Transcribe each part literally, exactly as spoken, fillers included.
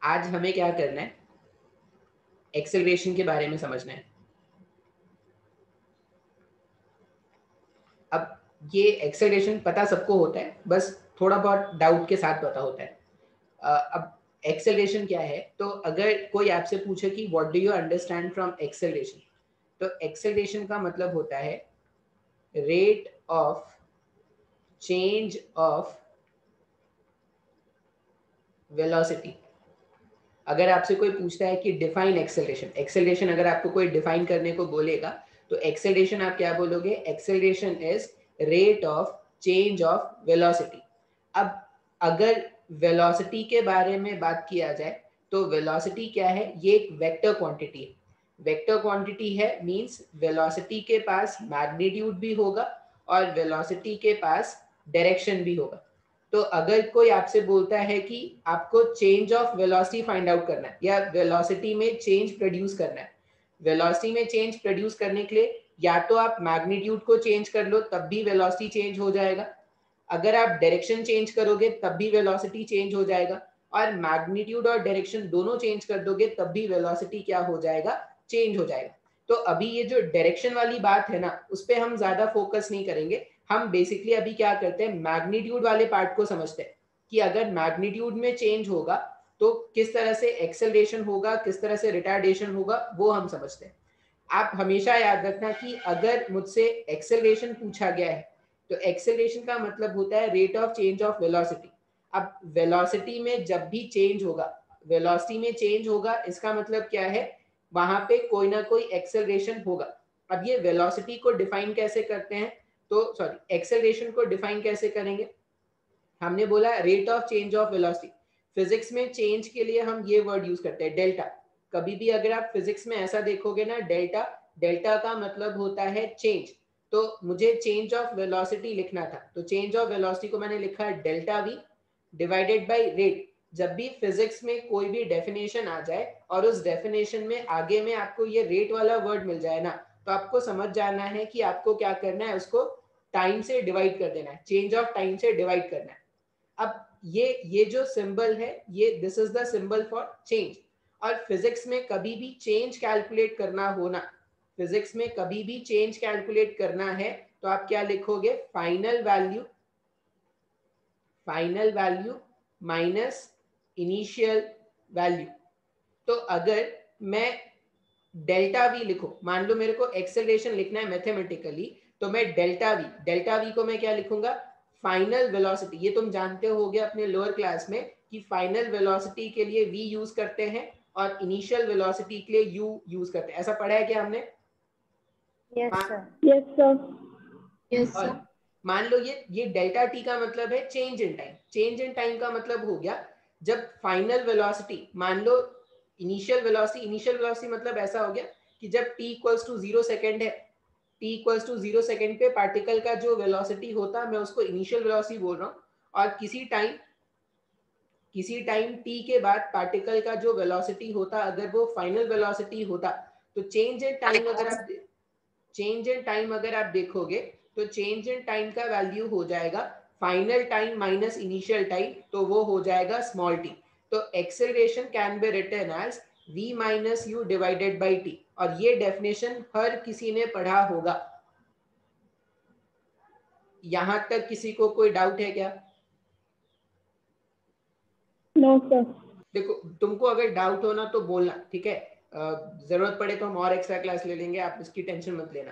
आज हमें क्या करना है, एक्सेलरेशन के बारे में समझना है। अब ये एक्सेलरेशन पता सबको होता है, बस थोड़ा बहुत डाउट के साथ पता होता है। अ, अब एक्सेलरेशन क्या है, तो अगर कोई आपसे पूछे कि what do you understand from acceleration, तो एक्सेलरेशन का मतलब होता है rate of change of velocity. अगर आपसे कोई पूछता है कि डिफाइन एक्सेलरेशन, एक्सेलरेशन अगर आपको कोई डिफाइन करने को बोलेगा, तो एक्सेलरेशन आप क्या बोलोगे? Acceleration is rate of change of velocity. अब अगर वेलोसिटी के बारे में बात किया जाए, तो वेलोसिटी क्या है? ये एक वेक्टर क्वांटिटी है। वेक्टर क्वांटिटी है मींस वेलोसिटी के पास मैग्नीट्यूड भी होगा और वेलोसिटी के पास डायरेक्शन भी होगा। तो अगर कोई आपसे बोलता है कि आपको change of velocity find out करना है या वेलोसिटी में चेंज प्रोड्यूस करना है, वेलोसिटी में चेंज प्रोड्यूस करने के लिए या तो आप मैग्नीट्यूड को चेंज कर लो, तब भी वेलोसिटी चेंज हो जाएगा। अगर आप डायरेक्शन चेंज करोगे तब भी वेलोसिटी चेंज हो जाएगा, और मैग्नीट्यूड और डायरेक्शन दोनों चेंज कर दोगे तब भी वेलोसिटी क्या हो जाएगा? चेंज हो जाएगा। तो अभी ये जो डायरेक्शन वाली बात है ना, उस पर हम ज्यादा फोकस नहीं करेंगे। हम बेसिकली अभी क्या करते हैं, मैग्नीट्यूड वाले पार्ट को समझते हैं कि अगर मैग्नीट्यूड में चेंज होगा तो किस तरह से एक्सेलरेशन होगा, किस तरह से रिटार्डेशन होगा, वो हम समझते हैं। आप हमेशा याद रखना कि अगर मुझसे एक्सेलरेशन पूछा गया है, तो एक्सेलरेशन का मतलब होता है rate of change of velocity. अब वेलोसिटी में जब भी चेंज होगा, वेलोसिटी में चेंज होगा, इसका मतलब क्या है? वहां पे कोई ना कोई एक्सेलरेशन होगा। अब ये वेलोसिटी को डिफाइन कैसे करते हैं, तो सॉरी एक्सेलरेशन को डिफाइन कैसे करेंगे? हमने बोला rate of change of velocity. Physics में चेंज के लिए हम ये वर्ड यूज करते हैं, डेल्टा। कभी भी अगर आप फिजिक्स में ऐसा देखोगे ना, डेल्टा, डेल्टा का मतलब होता है चेंज। तो मुझे चेंज ऑफ वेलोसिटी लिखना था, तो चेंज ऑफ वेलोसिटी को मैंने लिखा है delta V divided by rate. जब भी फिजिक्स में कोई भी डेफिनेशन आ जाए और उस डेफिनेशन में आगे में आपको ये रेट वाला वर्ड मिल जाए ना, तो आपको समझ जाना है कि आपको क्या करना है, उसको टाइम से डिवाइड कर देना है, चेंज ऑफ टाइम से डिवाइड करना है। अब ये ये जो सिंबल है, ये this is the symbol for change. और फिजिक्स में कभी भी चेंज कैलकुलेट करना हो ना, फिजिक्स में कभी भी चेंज कैलकुलेट करना है, तो आप क्या लिखोगे? Final value, final value minus initial value. तो अगर मैं डेल्टा वी लिखूं, मान लो मेरे को एक्सेलरेशन लिखना है मैथमेटिकली, तो मैं डेल्टा वी, डेल्टा वी को मैं क्या लिखूंगा? Final velocity. ये तुम जानते होगे अपने लोअर क्लास में कि फाइनल वेलोसिटी के लिए वी यूज करते हैं और इनिशियल वेलोसिटी के लिए यू यूज करते हैं। ऐसा पढ़ा है क्या हमने? Yes sir. Yes sir. Yes और सर। मान लो ये ये डेल्टा टी का मतलब है change in time. Change in time का मतलब हो गया जब फाइनल वेलोसिटी, मान लो इनिशियल वेलोसिटी, इनिशियल वेलोसिटी मतलब ऐसा हो गया कि जब t equals to zero second है, t equals to zero second पे पार्टिकल का जो वेलोसिटी होता है, मैं उसको इनिशियल वेलोसिटी बोल रहा हूँ। और किसी टाइम किसी टाइम t के बाद पार्टिकल का जो वेलोसिटी होता, अगर वो फाइनल वेलोसिटी होता, तो चेंज इन टाइम अगर आप चेंज इन टाइम अगर आप देखोगे, तो चेंज इन टाइम का वैल्यू हो जाएगा final time minus initial time, तो वो हो जाएगा स्मॉल टी। तो acceleration can be written as v minus U divided by T. और ये डेफिनेशन हर किसी ने पढ़ा होगा। यहां तक किसी को कोई डाउट है क्या? No sir. देखो, तुमको अगर डाउट हो ना तो बोलना, ठीक है? जरूरत पड़े तो हम और एक्स्ट्रा क्लास ले लेंगे, आप इसकी टेंशन मत लेना।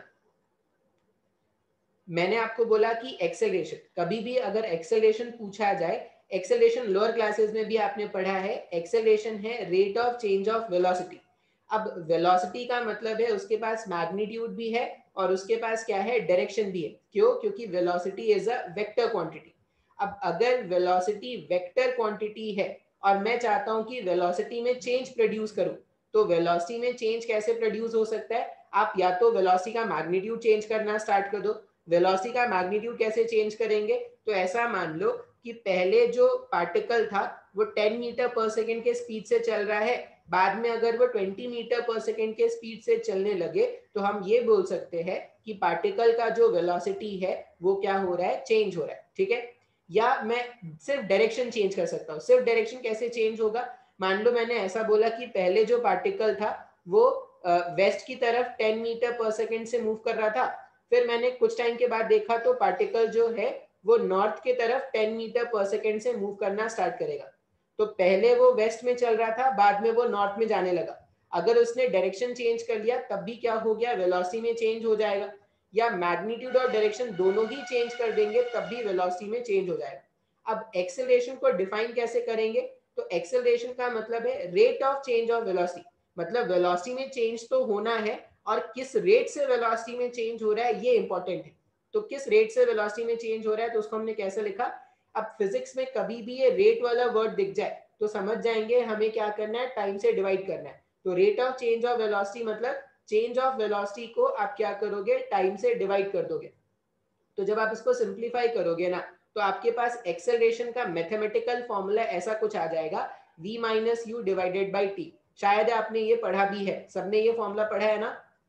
मैंने आपको बोला कि एक्सेलरेशन, कभी भी अगर एक्सेलरेशन पूछा जाए, एक्सेलरेशन लोअर क्लासेस में भी आपने पढ़ा है, एक्सेलरेशन है rate of change of velocity. अब वेलोसिटी का मतलब है उसके पास मैग्नीट्यूड भी है और उसके पास क्या है? डायरेक्शन भी है। क्यों? क्योंकि velocity is a vector quantity. अब अगर वेलोसिटी वेक्टर क्वांटिटी है और मैं चाहता हूं कि वेलोसिटी में चेंज प्रोड्यूस करूं, तो वेलोसिटी में चेंज कैसे प्रोड्यूस हो सकता है? आप या तो वेलोसिटी का मैग्नीट्यूड चेंज करना स्टार्ट कर दो। वेलोसिटी का मैग्नीट्यूड कैसे चेंज करेंगे? तो ऐसा मान लो कि पहले जो पार्टिकल था वो टेन मीटर पर सेकेंड के स्पीड से चल रहा है, बाद में अगर वो ट्वेंटी मीटर पर सेकेंड के स्पीड से चलने लगे, तो हम ये बोल सकते हैं कि पार्टिकल का जो वेलोसिटी है वो क्या हो रहा है? चेंज हो रहा है। ठीक है? या मैं सिर्फ डायरेक्शन चेंज कर सकता हूँ। सिर्फ डायरेक्शन कैसे चेंज होगा? मान लो मैंने ऐसा बोला कि पहले जो पार्टिकल था वो वेस्ट की तरफ टेन मीटर पर सेकेंड से मूव कर रहा था, फिर मैंने कुछ टाइम के बाद देखा तो पार्टिकल जो है वो नॉर्थ की तरफ टेन मीटर पर सेकेंड से मूव करना स्टार्ट करेगा। तो पहले वो वेस्ट में चल रहा था, बाद में वो नॉर्थ में जाने लगा। अगर उसने डायरेक्शन चेंज कर लिया तब भी क्या हो गया, वेलोसिटी में चेंज हो जाएगा, या मैग्नीट्यूड और डायरेक्शन दोनों ही चेंज कर देंगे तब भी वेलोसिटी में चेंज हो जाएगा। अब एक्सेलरेशन को डिफाइन कैसे करेंगे, तो एक्सेलरेशन का मतलब है rate of change of velocity, मतलब वेलोसिटी में चेंज तो होना है और किस रेट से वेलोसिटी में चेंज हो रहा है ये इंपॉर्टेंट है। तो किस रेट से वेलोसिटी में चेंज हो रहा है तो उसको हमने कैसे लिखा। अब फिजिक्स में कभी भी ये रेट वाला वर्ड दिख जाए तो समझ जाएंगे हमें क्या करना है, टाइम से डिवाइड करना है। तो rate of change of velocity मतलब चेंज ऑफ वेलोसिटी को आप क्या करोगे, टाइम से डिवाइड कर दोगे। तो जब आप इसको सिंप्लीफाई करोगे ना तो आपके पास एक्सेलरेशन का मैथमेटिकल फॉर्मूला ऐसा कुछ आ जाएगा, v minus U divided by T. शायद आपने ये पढ़ा भी है, सबने ये फॉर्मूला पढ़ा है ना।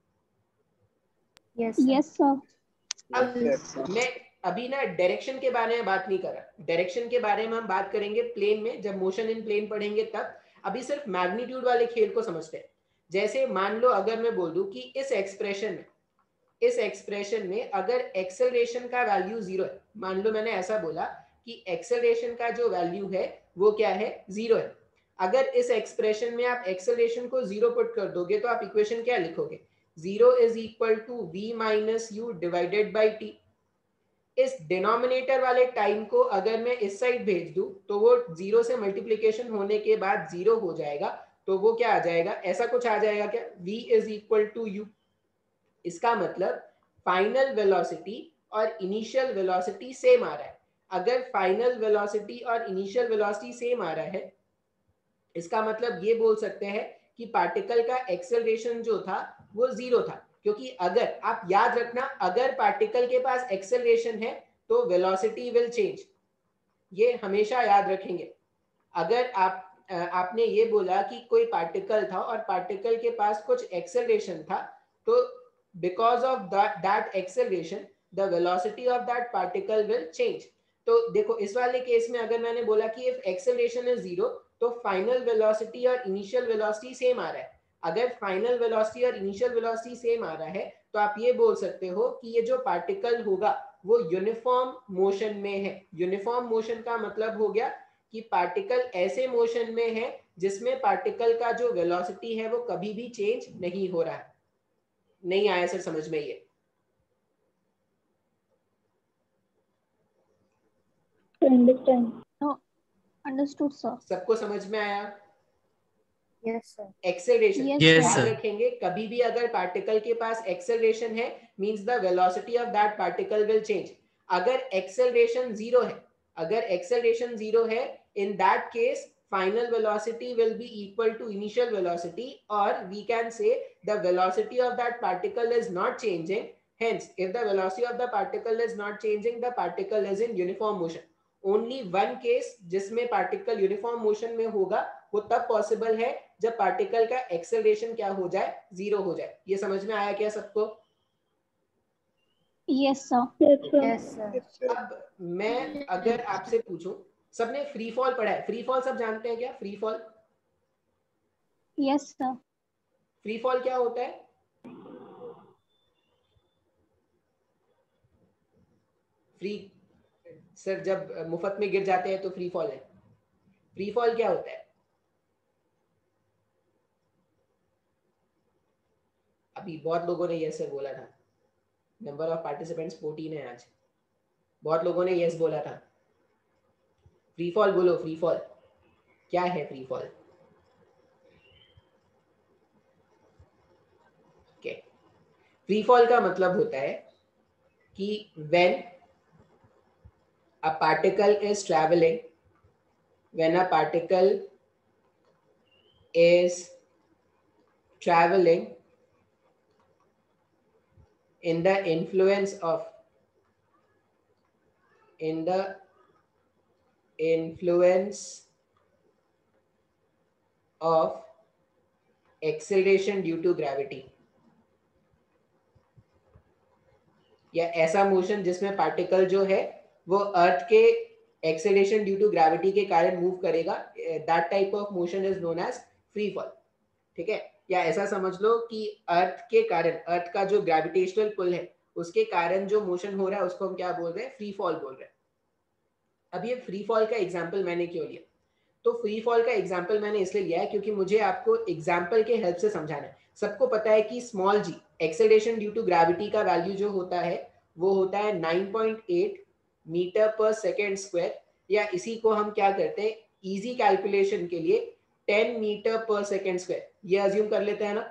Yes yes sir. अब मैं अभी ना डायरेक्शन के बारे में बात नहीं कर रहा, डायरेक्शन के बारे में हम बात करेंगे प्लेन में, जब मोशन इन प्लेन पढ़ेंगे तब। अभी सिर्फ मैग्नीट्यूड वाले खेल को समझते हैं। जैसे मान लो अगर मैं बोल दूं कि इस एक्सप्रेशन में इस एक्सप्रेशन में अगर एक्सेलरेशन का वैल्यू जीरो है, मान लो मैंने ऐसा बोला कि एक्सेलरेशन का जो वैल्यू है वो क्या है, जीरो है। अगर इस एक्सप्रेशन में आप एक्सेलरेशन को जीरो पुट कर दोगे तो आप इक्वेशन क्या लिखोगे, zero is equal to V minus U divided by T. इस डिनोमिनेटर वाले टाइम को अगर मैं इस साइड भेज दूं तो वो जीरो से मल्टीप्लीकेशन होने के बाद जीरो हो जाएगा, तो वो क्या आ जाएगा, ऐसा कुछ आ जाएगा क्या, v is equal to U. इसका मतलब फाइनल वेलोसिटी और इनिशियल वेलोसिटी सेम आ रहा है। अगर फाइनल वेलोसिटी और इनिशियल वेलोसिटी सेम आ रहा है इसका मतलब ये बोल सकते हैं कि पार्टिकल का एक्सेलरेशन जो था वो जीरो था, क्योंकि अगर आप याद रखना अगर पार्टिकल के पास एक्सेलरेशन है तो वेलोसिटी विल चेंज, ये हमेशा याद रखेंगे। अगर आप आपने ये बोला कि कोई पार्टिकल था और पार्टिकल के पास कुछ एक्सेलरेशन था तो because of that that acceleration the velocity of that particle will change। तो देखो इस वाले केस में अगर मैंने बोला कि if acceleration is zero तो फाइनल वेलोसिटी और इनिशियल वेलोसिटी सेम आ रहा है। अगर फाइनल वेलोसिटी और इनिशियल वेलोसिटी सेम आ रहा है तो आप ये बोल सकते हो कि ये जो पार्टिकल होगा वो यूनिफॉर्म मोशन में है। यूनिफॉर्म मोशन का मतलब हो गया कि पार्टिकल ऐसे मोशन में है जिसमें पार्टिकल का जो वेलोसिटी है वो कभी भी चेंज नहीं हो रहा है। नहीं आया सर समझ में ये? Understand no understood sir. सबको समझ में आया? Yes sir. एक्सेलरेशन Yes, याद sir. रखेंगे, कभी भी अगर पार्टिकल के पास एक्सेलरेशन है means the velocity of that particle will change. अगर एक्सेलरेशन जीरो है अगर एक्सेलरेशन जीरो है in that case final velocity will be equal to initial velocity, or we can say the velocity of that particle is not changing. Hence if the velocity of the particle is not changing the particle is in uniform motion. Only one case जिसमें particle uniform motion में होगा वो तब possible है जब particle का acceleration क्या हो जाए, जीरो हो जाए। ये समझ में आया क्या सबको? Yes sir. Yes sir. अब मैं अगर आपसे पूछूं, सबने फ्री फॉल पढ़ा है? फ्री फॉल सब जानते हैं क्या? Free fall yes sir. Free fall क्या होता है? फ्री सर जब मुफ्त में गिर जाते हैं तो फ्री फॉल है। फ्री फॉल क्या होता है? अभी बहुत लोगों ने यस सर बोला था। नंबर ऑफ पार्टिसिपेंट्स फोर्टीन है आज। बहुत लोगों ने यस बोला था। फ्री फॉल बोलो, फ्री फॉल क्या है? Free fall okay, free fall का मतलब होता है कि when a particle is traveling when a particle is traveling in the influence of in the influence of acceleration due to gravity, या ऐसा मोशन जिसमें पार्टिकल जो है वो अर्थ के एक्सेलरेशन ड्यू टू ग्रेविटी के कारण मूव करेगा, that type of motion is known as free fall, ठीक है। या ऐसा समझ लो कि अर्थ के कारण, अर्थ का जो ग्रेविटेशनल पुल है उसके कारण जो मोशन हो रहा है उसको हम क्या बोल रहे हैं, फ्री फॉल बोल रहे हैं। अब ये फ्री फॉल का एग्जाम्पल मैंने क्यों लिया, तो फ्री फॉल का एग्जाम्पल मैंने इसलिए लिया है क्योंकि मुझे आपको एग्जाम्पल के हेल्प से समझाना है। सबको पता है कि small G acceleration due to gravity का वैल्यू जो होता है वो होता है nine point eight metre per second square, या इसी को हम क्या करते हैं इजी कैलकुलेशन के लिए ten metre per second square, ये अज्यूम कर लेते हैं ना,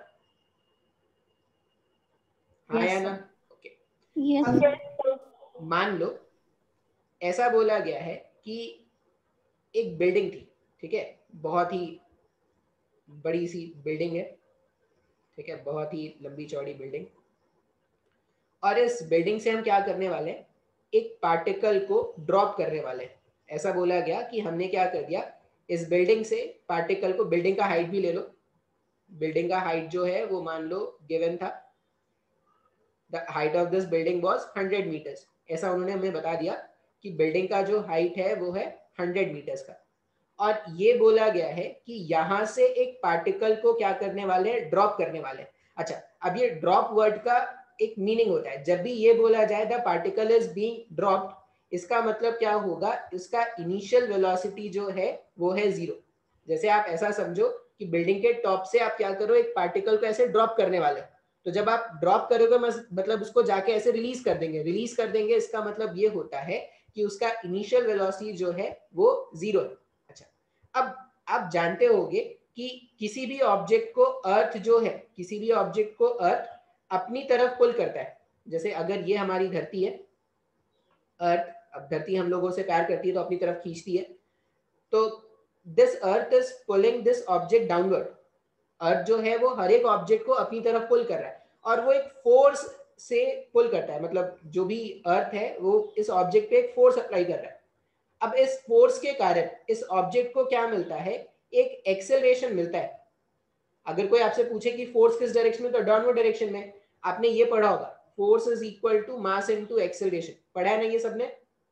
हाँ yes, या ना, ओके yes, अब मान लो ऐसा बोला गया है कि एक बिल्डिंग थी, ठीक है, बहुत ही बड़ी सी बिल्डिंग है, ठीक है, बहुत ही लंबी चौड़ी बिल्डिंग, और इस बिल्डिंग से हम क्या करने वाले हैं, एक पार्टिकल को ड्रॉप करने वाले हैं। ऐसा बोला गया कि हमने क्या कर दिया, इस बिल्डिंग से पार्टिकल को, बिल्डिंग का हाइट भी ले लो, बिल्डिंग का हाइट जो है वो मान लो गिवन था, the height of this building was hundred metres, ऐसा उन्होंने हमें बता दिया कि बिल्डिंग का जो हाइट है वो है हंड्रेड मीटर्स का, और ये बोला गया है कि यहां से एक पार्टिकल को क्या करने वाले हैं, ड्रॉप करने वाले हैं। अच्छा, अब ये ड्रॉप वर्ड का एक मीनिंग होता है, जब भी ये बोला जाए the particle is being dropped, इसका मतलब क्या होगा, इसका इनिशियल वेलोसिटी जो है वो है जीरो। जैसे आप ऐसा समझो कि बिल्डिंग के टॉप से आप क्या करो, एक पार्टिकल को ऐसे ड्रॉप करने वाले, तो जब आप ड्रॉप करोगे मतलब उसको जाके ऐसे रिलीज कर देंगे, रिलीज कर देंगे इसका मतलब ये होता है कि उसका इनिशियल वेलोसिटी जो है वो जीरो है। अच्छा, अब आप जानते होंगे कि किसी भी ऑब्जेक्ट को अर्थ जो है, किसी भी ऑब्जेक्ट को अर्थ अपनी तरफ पुल करता है। जैसे अगर ये हमारी धरती है, अर्थ, अब धरती हम लोगों से प्यार करती है तो अपनी तरफ खींचती है, तो this earth is pulling this object downward. Earth जो है वो हर एक ऑब्जेक्ट को अपनी तरफ पुल कर रहा है, और वो एक फोर्स से पुल करता है, मतलब जो भी अर्थ है वो इस ऑब्जेक्ट पे एक फोर्स अप्लाई कर रहा है। अब इस फोर्स के कारण इस ऑब्जेक्ट को क्या मिलता है, एक एक्सेलरेशन मिलता है। अगर कोई आपसे पूछे कि फोर्स किस डायरेक्शन में, तो डाउनवर्ड डायरेक्शन में। आपने ये पढ़ा होगा, force is equal to mass into acceleration, पढ़ा है ना ये सबने?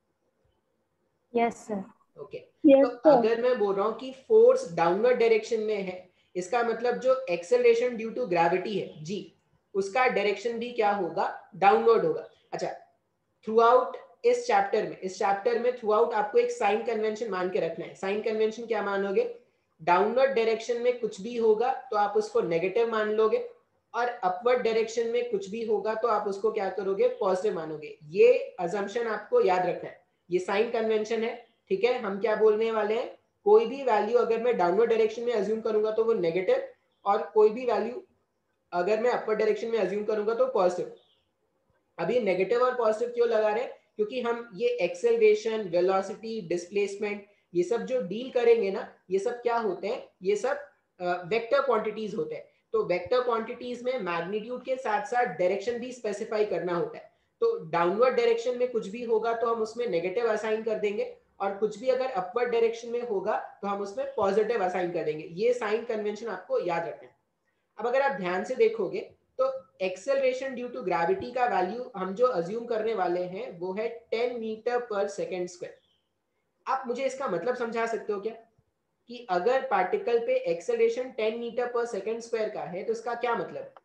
Yes sir. ओके, तो अगर मैं बोल रहा हूँ कि फोर्स डाउनवर्ड डायरेक्शन में है, इसका मतलब जो एक्सेलरेशन ड्यू टू ग्रेविटी है जी, उसका डायरेक्शन भी क्या होगा, डाउनवर्ड होगा। अच्छा, थ्रू आउट इस चैप्टर में इस चैप्टर में थ्रू आउट आपको एक साइन कन्वेंशन मान के रखना है। साइन कन्वेंशन क्या मानोगे, डाउनवर्ड डायरेक्शन में कुछ भी होगा तो आप उसको नेगेटिव मान लोगे, और अपवर्ड डायरेक्शन में कुछ भी होगा तो आप उसको क्या करोगे, पॉजिटिव मानोगे। ये अजम्पशन आपको याद रखना है, ये साइन कन्वेंशन है, ठीक है। हम क्या बोलने वाले हैं, कोई भी वैल्यू अगर मैं डाउनवर्ड डायरेक्शन में अज्यूम करूंगा तो वो नेगेटिव, और कोई भी वैल्यू अगर मैं अपवर्ड डायरेक्शन में अज्यूम करूंगा तो पॉजिटिव। अब ये नेगेटिव और पॉजिटिव क्यों लगा रहे हैं, क्योंकि हम ये एक्सेलरेशन, वेलोसिटी, डिस्प्लेसमेंट, ये सब जो डील करेंगे ना, ये सब क्या होते हैं, ये सब वेक्टर क्वांटिटीज होते हैं। तो वेक्टर क्वांटिटीज में मैग्नीट्यूड के साथ साथ डायरेक्शन भी स्पेसिफाई करना होता है। तो डाउनवर्ड डायरेक्शन में कुछ भी होगा तो हम उसमें नेगेटिव असाइन कर देंगे, और कुछ भी अगर अपवर्ड डायरेक्शन में होगा तो हम उसमें पॉजिटिव असाइन कर देंगे। ये साइन कन्वेंशन आपको याद रखना है। अब अगर आप ध्यान से देखोगे तो एक्सेलरेशन ड्यू टू ग्रेविटी का वैल्यू हम जो अज्यूम करने वाले हैं वो है ten metre per second square. आप मुझे इसका मतलब समझा सकते हो क्या, कि अगर पार्टिकल पे acceleration ten metre per second square का है तो इसका क्या मतलब?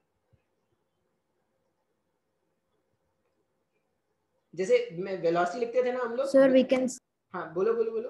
जैसे मैं वेलोसिटी लिखते थे ना हम लोग, सर वी कैन, हाँ बोलो बोलो बोलो।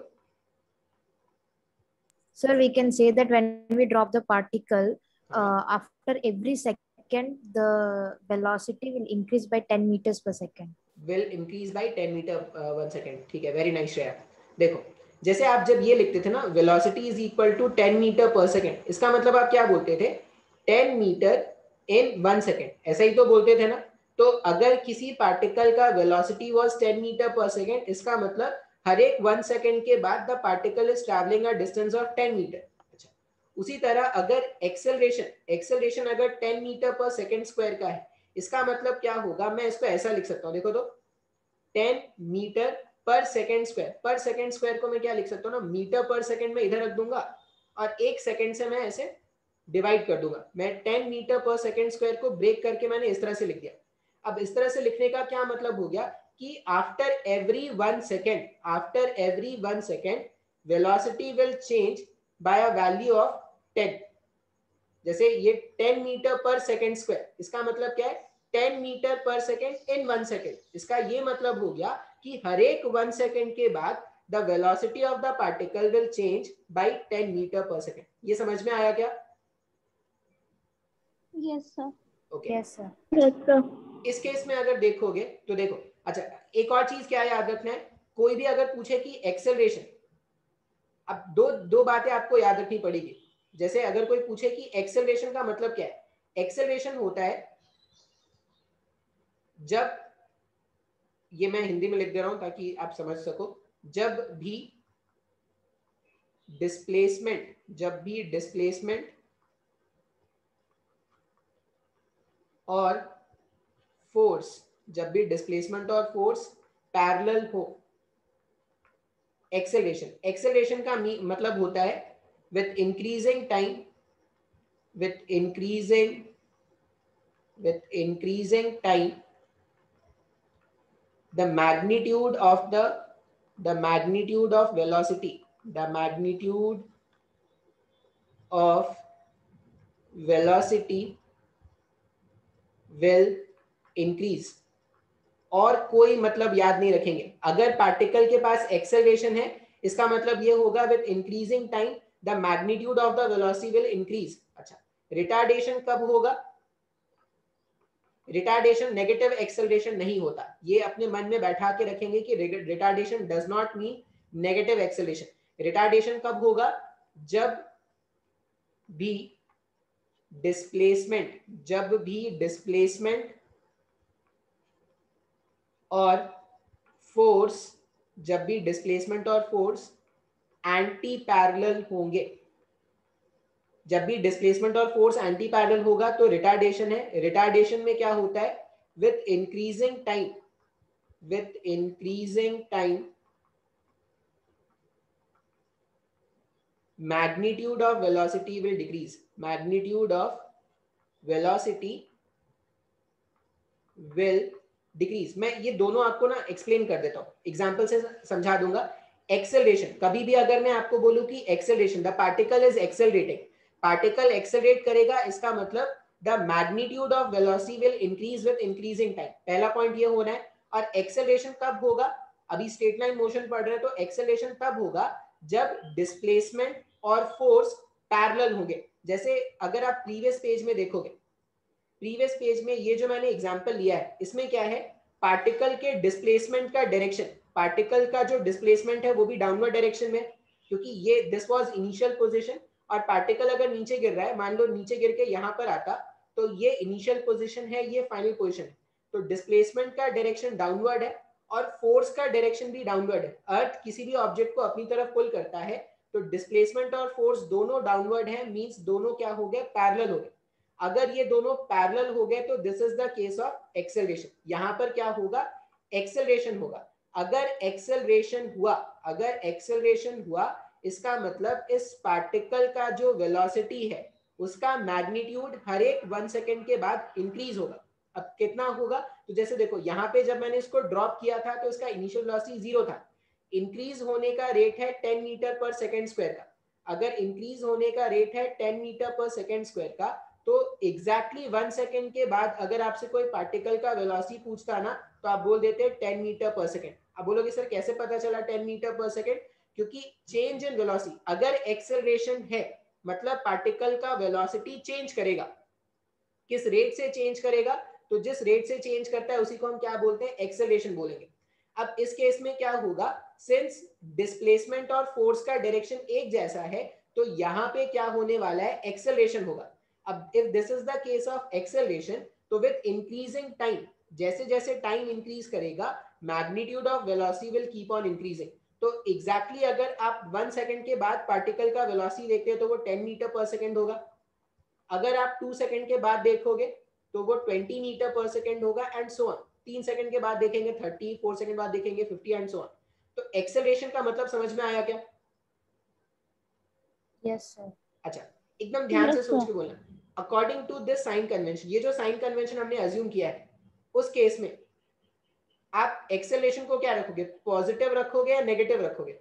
Sir we can say that when we drop the particle after every second the velocity will increase by ten metres per second, will increase by ten metre one second, ठीक है, very nice Shreya. देखो, जैसे आप जब ये लिखते थे ना, velocity is equal to ten metre per second, इसका मतलब आप क्या बोलते थे, ten metre in one second, ऐसा ही तो बोलते थे ना। तो अगर किसी पार्टिकल का velocity was ten metre per second, इसका मतलब हर एक वन सेकंड के बाद the particle is travelling a distance of ten metre. अच्छा, उसी तरह अगर एक्सेलरेशन एक्सेलरेशन अगर ten metre per second square का है, इसका मतलब क्या होगा, मैं इसको ऐसा लिख सकता हूँ, देखो तो ten metre per second square, per second square को मैं क्या लिख सकता हूँ ना, मीटर पर सेकेंड में इधर रख दूंगा, और एक सेकेंड से मैं ऐसे डिवाइड कर दूंगा। मैं ten metre per second square को ब्रेक करके मैंने इस तरह से लिख दिया। अब इस तरह से लिखने का क्या मतलब हो गया, कि after every one second after every one second velocity will change by a value of ten. जैसे ये ten metre per second square, इसका मतलब क्या है, ten metre per second in one second. इसका ये मतलब हो गया कि हर एक वन सेकेंड के बाद the velocity of the particle will change by ten metre per second. ये समझ में आया क्या? Yes sir. Okay yes sir. Yes sir. इस केस में अगर देखोगे तो देखो, अच्छा एक और चीज क्या याद रखना है, कोई भी अगर पूछे कि एक्सेलरेशन, अब दो दो बातें आपको याद रखनी पड़ेगी। जैसे अगर कोई पूछे कि एक्सेलरेशन का मतलब क्या है, एक्सेलरेशन होता है जब, ये मैं हिंदी में लिख दे रहा हूं ताकि आप समझ सको, जब भी डिस्प्लेसमेंट जब भी डिस्प्लेसमेंट और फोर्स जब भी डिस्प्लेसमेंट और फोर्स पैरेलल हो, एक्सेलरेशन एक्सेलरेशन का मतलब होता है with increasing time with increasing with increasing time the magnitude of the the magnitude of velocity the magnitude of velocity will increase। और कोई मतलब याद नहीं रखेंगे, अगर पार्टिकल के पास एक्सेलरेशन है इसका मतलब ये होगा with increasing time the magnitude of the velocity will increase. अच्छा, रिटार्डेशन कब होगा? रिटार्डेशन नेगेटिव एक्सेलरेशन नहीं होता, ये अपने मन में बैठा के रखेंगे कि retardation does not mean negative acceleration. Retardation कब होगा? जब भी डिस्प्लेसमेंट जब भी डिस्प्लेसमेंट और फोर्स जब भी डिस्प्लेसमेंट और फोर्स एंटी पैरेलल होंगे। जब भी डिस्प्लेसमेंट और फोर्स एंटी पैरेलल होगा तो रिटार्डेशन है। रिटार्डेशन में क्या होता है? With increasing time with increasing time magnitude of velocity will decrease magnitude of velocity will decrease. मैं ये दोनों आपको ना एक्सप्लेन कर देता हूं, एग्जांपल से समझा दूंगा। एक्सेलरेशन, कभी भी अगर मैं आपको बोलूं कि acceleration the particle is accelerating, particle accelerate करेगा, इसका मतलब the magnitude of velocity will increase with increasing time. पहला पॉइंट ये होना है। और एक्सेलरेशन कब होगा? अभी स्ट्रेट लाइन मोशन पढ़ रहे हैं तो एक्सेलरेशन तब होगा जब डिस्प्लेसमेंट और फोर्स पैरेलल होंगे। जैसे अगर आप प्रीवियस पेज में देखोगे, प्रीवियस पेज में ये जो मैंने एग्जांपल लिया है इसमें क्या है, पार्टिकल के डिस्प्लेसमेंट का डायरेक्शन, पार्टिकल का जो डिस्प्लेसमेंट है वो भी डाउनवर्ड डायरेक्शन में, क्योंकि ये दिस वाज इनिशियल पोजीशन और पार्टिकल अगर नीचे गिर रहा है, मान लो नीचे गिर के यहाँ पर आता तो ये इनिशियल पोजीशन है, ये फाइनल पोजीशन है। तो डिस्प्लेसमेंट का डायरेक्शन डाउनवर्ड है और फोर्स का डायरेक्शन भी डाउनवर्ड है। अर्थ किसी भी ऑब्जेक्ट को अपनी तरफ पुल करता है तो डिस्प्लेसमेंट और फोर्स दोनों डाउनवर्ड है, मींस दोनों क्या हो गए, पैरेलल हो गए। अगर ये दोनों पैरेलल हो गए तो this is the case of acceleration. यहां पर क्या होगा, एक्सेलरेशन होगा। अगर एक्सेलरेशन हुआ अगर एक्सेलरेशन हुआ इसका मतलब इस पार्टिकल का जो वेलोसिटी है उसका मैग्नीट्यूड हर एक वन सेकेंड के बाद इंक्रीज होगा। अब कितना होगा, तो जैसे देखो यहाँ पे जब मैंने इसको ड्रॉप किया था तो इसका इनिशियल वेलोसिटी जीरो था, इंक्रीज होने का रेट है ten metre per second square का। अगर इंक्रीज होने का रेट है ten metre per second square का तो एग्जैक्टली वन सेकेंड के बाद अगर आपसे कोई पार्टिकल का वेलोसिटी पूछता ना तो आप बोल देते टेन मीटर पर सेकेंड। आप बोलोगे सर कैसे पता चला टेन मीटर पर सेकेंड? क्योंकि चेंज इन वेलोसिटी, अगर एक्सेलरेशन है मतलब पार्टिकल का वेलोसिटी चेंज करेगा। किस रेट से चेंज करेगा? तो जिस रेट से चेंज करता है उसी को हम क्या बोलते हैं, एक्सेलरेशन बोलेंगे। अब इस केस में क्या होगा, सिंस डिस्प्लेसमेंट और फोर्स का डायरेक्शन एक जैसा है तो यहाँ पे क्या होने वाला है, एक्सेलरेशन होगा। अब if this is the case of acceleration तो विद इंक्रीजिंग टाइम, जैसे जैसे टाइम इंक्रीज करेगा magnitude of velocity will keep on increasing. तो एग्जैक्टली exactly अगर आप वन सेकेंड के बाद पार्टिकल का वेलोसिटी देखते हैं तो वो टेन मीटर पर सेकेंड होगा। अगर आप टू सेकेंड के बाद देखोगे तो वो ट्वेंटी मीटर पर सेकेंड होगा एंड सो ऑन। तीन सेकेंड के बाद देखेंगे थर्टी, फोर सेकेंड बाद देखेंगे फिफ्टी एंड सो ऑन। तो एक्सेलरेशन का मतलब समझ में आया क्या? Yes sir. अच्छा, एकदम ध्यान Yes, से सोच sir. के बोलना। According to this sign convention, ये जो साइन कन्वेंशन हमने अज्यूम किया है उस केस में आप एक्सेलरेशन को क्या रखोगे, पॉजिटिव रखोगे या नेगेटिव रखोगे?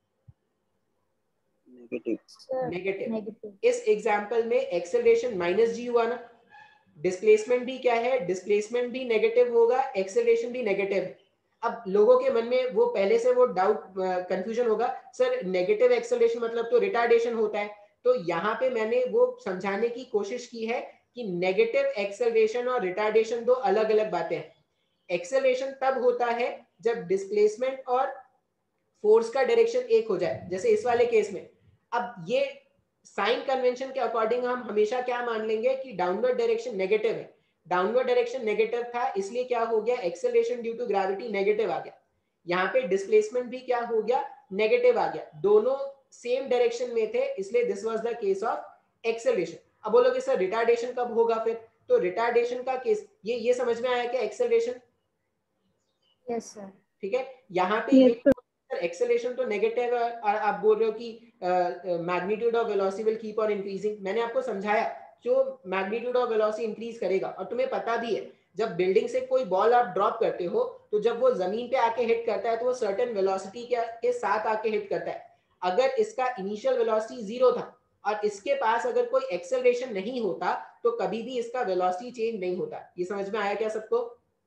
नेगेटिव। नेगेटिव। इस एग्जांपल में एक्सेलरेशन माइनस जी हुआ ना, डिस्प्लेसमेंट भी क्या है, डिस्प्लेसमेंट भी नेगेटिव होगा, एक्सेलरेशन भी नेगेटिव है। अब लोगों के मन में वो पहले से वो डाउट कंफ्यूजन होगा, सर नेगेटिव एक्सेलरेशन मतलब तो रिटार्डेशन होता है। तो यहाँ पे मैंने वो समझाने की कोशिश की है कि नेगेटिव एक्सेलरेशन और रिटार्डेशन दो अलग अलग बातें हैं। एक्सेलरेशन तब होता है जब डिस्प्लेसमेंट और फोर्स का डायरेक्शन एक हो जाए, जैसे इस वाले केस में। अब ये साइन कन्वेंशन के अकॉर्डिंग हम हमेशा क्या मान लेंगे कि डाउनवर्ड डायरेक्शन नेगेटिव है। डाउनवर्ड डायरेक्शन नेगेटिव था, इसलिए क्या हो गया, acceleration due to gravity negative आ गया। यहाँ पे डिस्प्लेसमेंट भी क्या हो गया, नेगेटिव आ गया। दोनों सेम डायरेक्शन में थे, इसलिए this was the case of acceleration. अब बोलोगे सर रिटार्डेशन कब होगा फिर? तो रिटार्डेशन का केस ये ये समझ में आया क्या, एक्सेलरेशन? Yes sir. ठीक है, यहाँ पे yes, ये एक्सेलरेशन तो नेगेटिव है और आप बोल रहे हो कि magnitude of velocity will keep on increasing. मैंने आपको समझाया जो मैग्नीट्यूड ऑफ वेलोसिटी इंक्रीज करेगा, और तुम्हें पता भी है जब बिल्डिंग से कोई बॉल आप ड्रॉप करते हो तो जब वो जमीन पे आके हिट करता है तो वो सर्टेन वेलोसिटी के साथ आके हिट करता है। अगर इसका इनिशियल वेलोसिटी जीरो था और इसके पास अगर कोई एक्सेलरेशन नहीं होता तो कभी भी इसका वेलोसिटी चेंज नहीं होता। ये समझ में आया क्या सबको?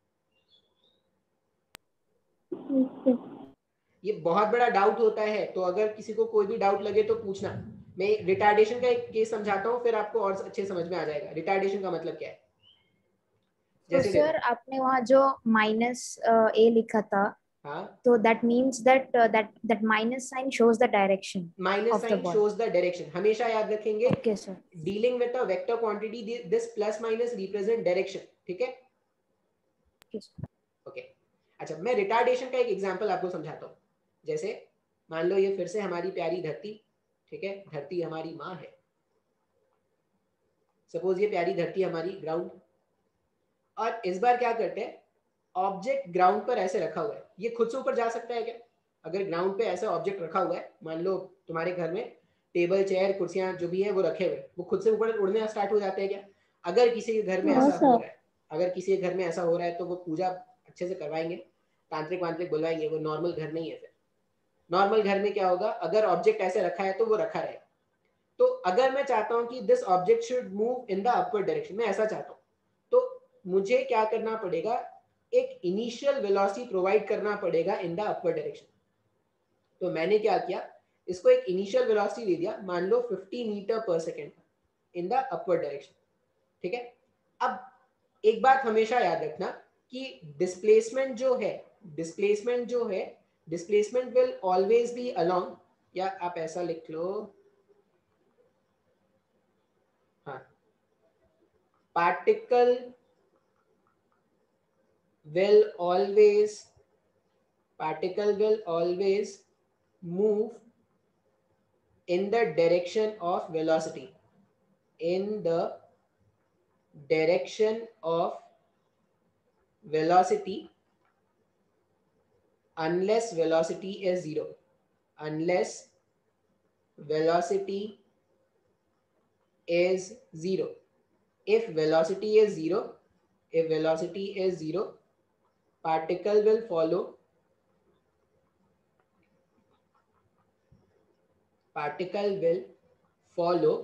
ये बहुत बड़ा डाउट होता है, तो अगर किसी को कोई भी डाउट लगे तो पूछना। मैं रिटार्डेशन का एक केस समझाता हूँ, फिर आपको और अच्छे समझ में आ जाएगा रिटार्डेशन का मतलब क्या है। तो सर आपने वहाँ जो माइनस ए लिखा था, हाँ, तो that means that uh, that that minus sign shows the direction minus of the sign ball. shows the direction, हमेशा याद रखेंगे। Okay sir. Dealing with a vector quantity, this plus minus represent direction, ठीक है? Okay sir. Okay. अच्छा, मैं retardation का एक example आपको समझाता हूँ। जैसे मान लो ये फिर से हमारी प्यारी धरती, ठीक है, धरती हमारी माँ है। सपोज ये प्यारी धरती हमारी ग्राउंड, और इस बार क्या करते हैं, ऑब्जेक्ट ग्राउंड पर ऐसे रखा हुआ है, ये खुद से ऊपर जा सकता है क्या? अगर ग्राउंड पे ऐसा ऑब्जेक्ट रखा हुआ है, मान लो तुम्हारे घर में टेबल चेयर कुर्सियां जो भी है वो रखे हुए, वो खुद से ऊपर उड़ने स्टार्ट हो जाते हैं क्या? अगर किसी के घर में ऐसा हो रहा है, अगर किसी के घर में ऐसा हो रहा है तो वो पूजा अच्छे से करवाएंगे, तांत्रिक वांत्रिक बुलवाएंगे, वो नॉर्मल घर नहीं है। फिर नॉर्मल घर में क्या होगा, अगर ऑब्जेक्ट ऐसे रखा है तो वो रखा रहेगा। तो अगर मैं चाहता हूं कि this object should move in the upward direction, मैं ऐसा चाहता हूं, तो मुझे क्या करना पड़ेगा, एक इनिशियल वेलोसिटी प्रोवाइड करना पड़ेगा इन द अपवर्ड डायरेक्शन। तो मैंने क्या किया, इसको एक इनिशियल वेलोसिटी दे दिया, मान लो fifty metre per second in the upward direction, ठीक है। अब एक बात हमेशा याद रखना कि डिस्प्लेसमेंट जो है डिस्प्लेसमेंट जो है displacement will always be along, या आप ऐसा लिख लो, हाँ, particle will always particle will always move in the direction of velocity, in the direction of velocity unless velocity is zero, unless velocity is zero. If velocity is zero, if velocity is zero, particle will follow particle will follow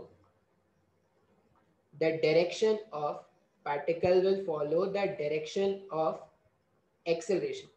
the direction of particle will follow the direction of acceleration.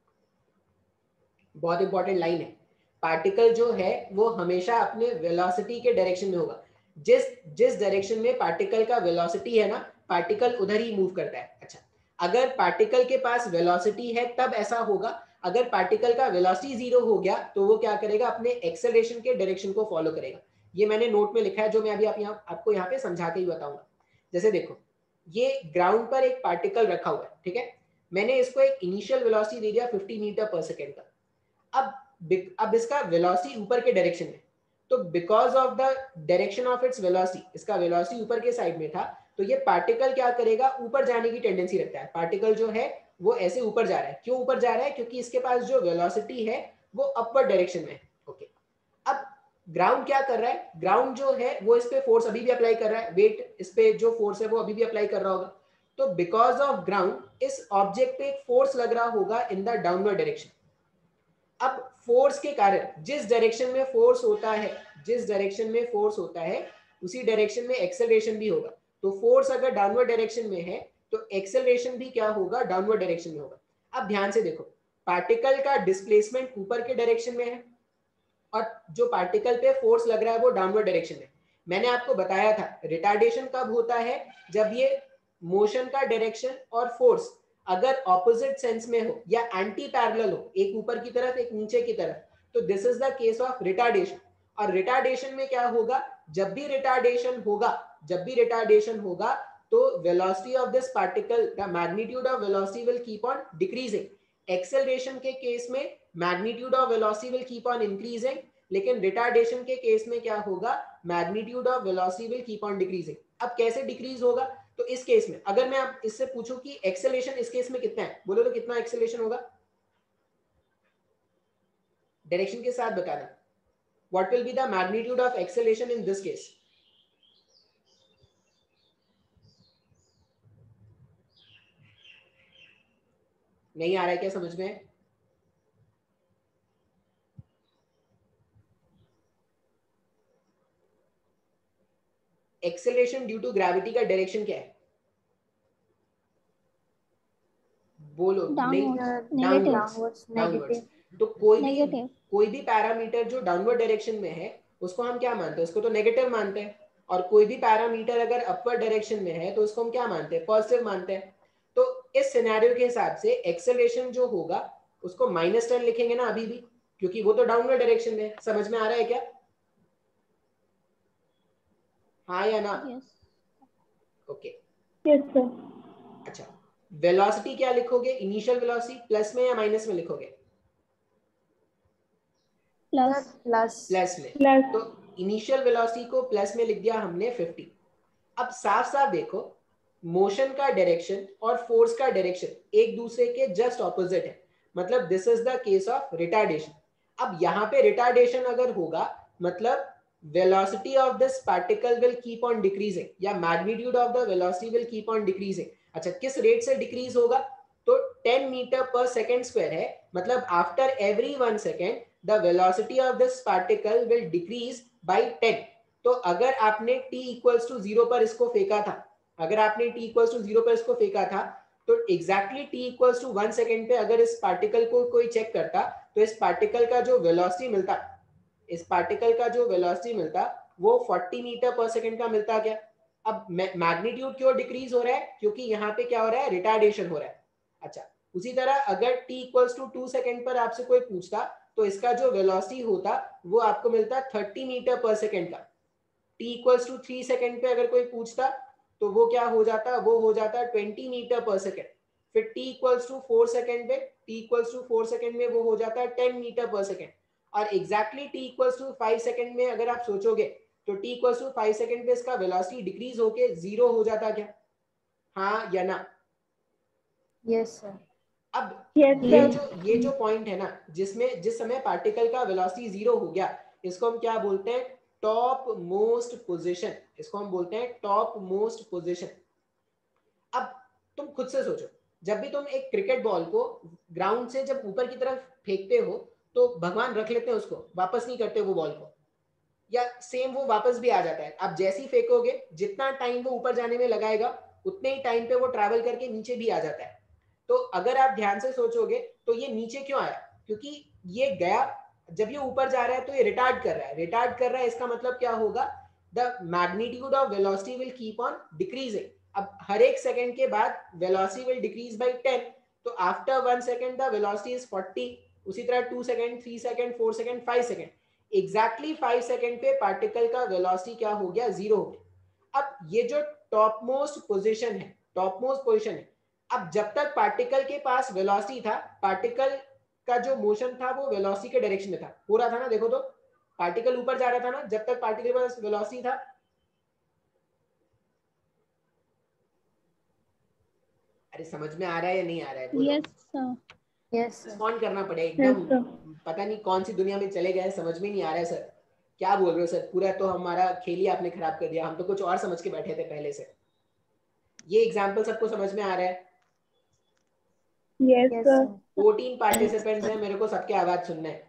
बहुत important line है, particle जो है वो हमेशा अपने velocity के direction में होगा। जिस जिस डायरेक्शन में पार्टिकल का वेलोसिटी है ना, पार्टिकल उधर ही मूव करता है। अच्छा, अगर पार्टिकल के पास वेलोसिटी है तब ऐसा होगा, अगर पार्टिकल का वेलोसिटी जीरो हो गया तो वो क्या करेगा, अपने एक्सेलरेशन के डायरेक्शन को फॉलो करेगा। ये मैंने नोट में लिखा है, जो मैं अभी आप यहाँ आपको यहाँ पे समझा के ही बताऊंगा। जैसे देखो, ये ग्राउंड पर एक पार्टिकल रखा हुआ है, ठीक है, मैंने इसको एक इनिशियल वेलोसिटी दे दिया फिफ्टी मीटर पर सेकेंड का। अब अब इसका वेलोसिटी ऊपर के डायरेक्शन में, तो because of the direction of its velocity, इसका वेलोसिटी ऊपर के साइड में था, तो ये पार्टिकल क्या करेगा, ऊपर जाने की टेंडेंसी रखता है। पार्टिकल जो है वो ऐसे ऊपर जा रहा है। क्यों ऊपर जा रहा है? क्योंकि इसके पास जो वेलोसिटी है वो अपवर्ड डायरेक्शन में है। ओके, अब ग्राउंड क्या कर रहा है, ग्राउंड जो है वो इस पे फोर्स अभी भी अप्लाई कर रहा है, वेट इस पे जो फोर्स है वो अभी भी अप्लाई कर रहा होगा। तो बिकॉज ऑफ ग्राउंड इस ऑब्जेक्ट पे एक फोर्स लग रहा होगा इन द डाउनवर्ड डायरेक्शन। अब फोर्स के कारण जिस डायरेक्शन में फोर्स होता है जिस डायरेक्शन में फोर्स होता है उसी डायरेक्शन में एक्सेलरेशन भी होगा। तो फोर्स अगर डाउनवर्ड डायरेक्शन में है तो एक्सेलरेशन भी क्या होगा, डाउनवर्ड डायरेक्शन में होगा। अब ध्यान से देखो, पार्टिकल का डिस्प्लेसमेंट ऊपर के डायरेक्शन में है और जो पार्टिकल पे फोर्स लग रहा है वो डाउनवर्ड डायरेक्शन में। मैंने आपको बताया था रिटार्डेशन कब होता है, जब ये मोशन का डायरेक्शन और फोर्स अगर ऑपोजिट सेंस में हो या एंटी पैरेलल हो, एक ऊपर की तरफ एक नीचे की तरफ, तो this is the case of retardation. और रिटार्डेशन में क्या होगा, जब भी रिटार्डेशन होगा जब भी रिटार्डेशन होगा तो velocity of this particle, the magnitude of velocity will keep on decreasing. Acceleration के केस में magnitude of velocity will keep on increasing, लेकिन रिटार्डेशन के केस में क्या होगा, magnitude of velocity will keep on decreasing. अब कैसे डिक्रीज होगा, तो इस केस में अगर मैं आप इससे पूछूं कि एक्सेलरेशन इस केस में कितना है, बोलो तो कितना एक्सेलरेशन होगा, डायरेक्शन के साथ बताना। What will be the magnitude of acceleration in this case? नहीं आ रहा है क्या समझ में? एक्सेलरेशन ड्यू टू ग्रेविटी का डायरेक्शन क्या है, बोलो। Downwards downwards. तो कोई भी कोई भी पैरामीटर जो डाउनवर्ड डायरेक्शन में है उसको हम क्या मानते हैं, उसको तो नेगेटिव मानते हैं। और कोई भी पैरामीटर अगर अपवर्ड डायरेक्शन में है तो उसको हम क्या मानते हैं, पॉजिटिव मानते हैं। तो इस सिनेरियो के हिसाब से एक्सेलरेशन जो होगा उसको माइनस टेन लिखेंगे ना अभी भी, क्योंकि वो तो डाउनवर्ड डायरेक्शन में है। समझ में आ रहा है क्या? हाँ या ना? Okay yes sir. अच्छा, वेलोसिटी क्या लिखोगे, इनिशियल वेलोसिटी प्लस में या माइनस में लिखोगे? प्लस प्लस प्लस में। प्लस। तो इनिशियल वेलोसिटी को प्लस में लिख दिया हमने फिफ्टी। अब साफ साफ देखो, मोशन का डायरेक्शन और फोर्स का डायरेक्शन एक दूसरे के जस्ट ऑपोजिट है, मतलब this is the case of retardation. अब यहाँ पे रिटार्डेशन अगर होगा मतलब velocity of this particle will keep on decreasing या magnitude of the velocity will keep on decreasing। अच्छा, किस रेट से डिक्रीज होगा, तो ten metre per second square है, मतलब after every one second the velocity of this particle will decrease by ten. तो अगर आपने t इक्वल्स टू जीरो पर इसको फेंका था अगर आपने t इक्वल्स टू जीरो पर इसको फेंका था तो exactly t equals to one second पे अगर इस पार्टिकल को कोई चेक करता तो इस पार्टिकल का जो वेलोसिटी मिलता इस पार्टिकल का जो वेलोसिटी मिलता वो फोर्टी मीटर पर सेकंड का मिलता क्या। अब मैग्नीट्यूड क्यों डिक्रीज हो रहा है, क्योंकि यहाँ पे क्या हो रहा है, रिटार्डेशन हो रहा है। अच्छा, उसी तरह अगर t equals to two second पर आपसे कोई पूछता तो इसका जो वेलोसिटी होता वो आपको मिलता थर्टी मीटर पर सेकेंड का। t equals to three second पे अगर कोई पूछता तो वो क्या हो जाता, वो हो जाता ट्वेंटी मीटर पर सेकेंड। फिर t equals to four second पे t equals to four second में वो हो जाता है टेन मीटर पर सेकेंड। और exactly t equals to five second में अगर आप सोचोगे तो t equals to five second पे इसका वेलोसिटी डिक्रीज होके जीरो हो जाता क्या, हाँ या ना? Yes sir. अब yes, ये जो ये जो पॉइंट है ना, जिसमें जिस समय पार्टिकल का वेलोसिटी जीरो हो गया, इसको हम क्या बोलते हैं, टॉप मोस्ट पोजीशन। इसको हम बोलते हैं टॉप मोस्ट पोजीशन। अब तुम खुद से सोचो, जब भी तुम एक क्रिकेट बॉल को ग्राउंड से जब ऊपर की तरफ फेंकते हो तो भगवान रख लेते हैं उसको, वापस नहीं करते वो बॉल को, या सेम वो वापस भी आ जाता है। आप जैसे ही फेंकोगे जितना टाइम वो ऊपर जाने में लगाएगा उतने ही टाइम पे वो ट्रैवल करके नीचे भी आ जाता है। तो अगर आप ध्यान से सोचोगे तो ये नीचे क्यों आया, क्योंकि ये गया, जब ये ऊपर जा रहा है तो ये रिटार्ड कर रहा है रिटार्ड कर रहा है इसका मतलब क्या होगा, the magnitude of velocity will keep on decreasing. अब हर एक सेकंड के बाद velocity will decrease by ten, तो after one second the velocity is forty. उसी तरह two second, three second, four second, five second, exactly five second पे particle का वेलोसिटी क्या हो गया, जीरो हो गया। अब ये जो टॉप मोस्ट पोजीशन है टॉप मोस्ट पोजीशन है अब जब तक पार्टिकल के पास वेलोसिटी था, पार्टिकल का जो मोशन था वो वेलोसिटी के डायरेक्शन में था, हो रहा था ना, देखो तो पार्टिकल ऊपर जा रहा था ना जब तक पार्टिकल के पास वेलोसिटी था। अरे समझ में आ रहा है या नहीं आ रहा है, बोलो। Yes sir. यस रिस्पॉन्ड करना पड़ेगा एकदम, पता नहीं कौन सी दुनिया में चले गए, समझ में नहीं आ रहा है सर, क्या बोल रहे हो सर, पूरा तो हमारा खेल ही आपने खराब कर दिया, हम तो कुछ और समझ के बैठे थे पहले से। ये एग्जांपल सबको समझ में आ रहा है? Yes sir. फोर्टीन पार्टिसिपेंट्स हैं, मेरे को सबके आवाज सुनना है।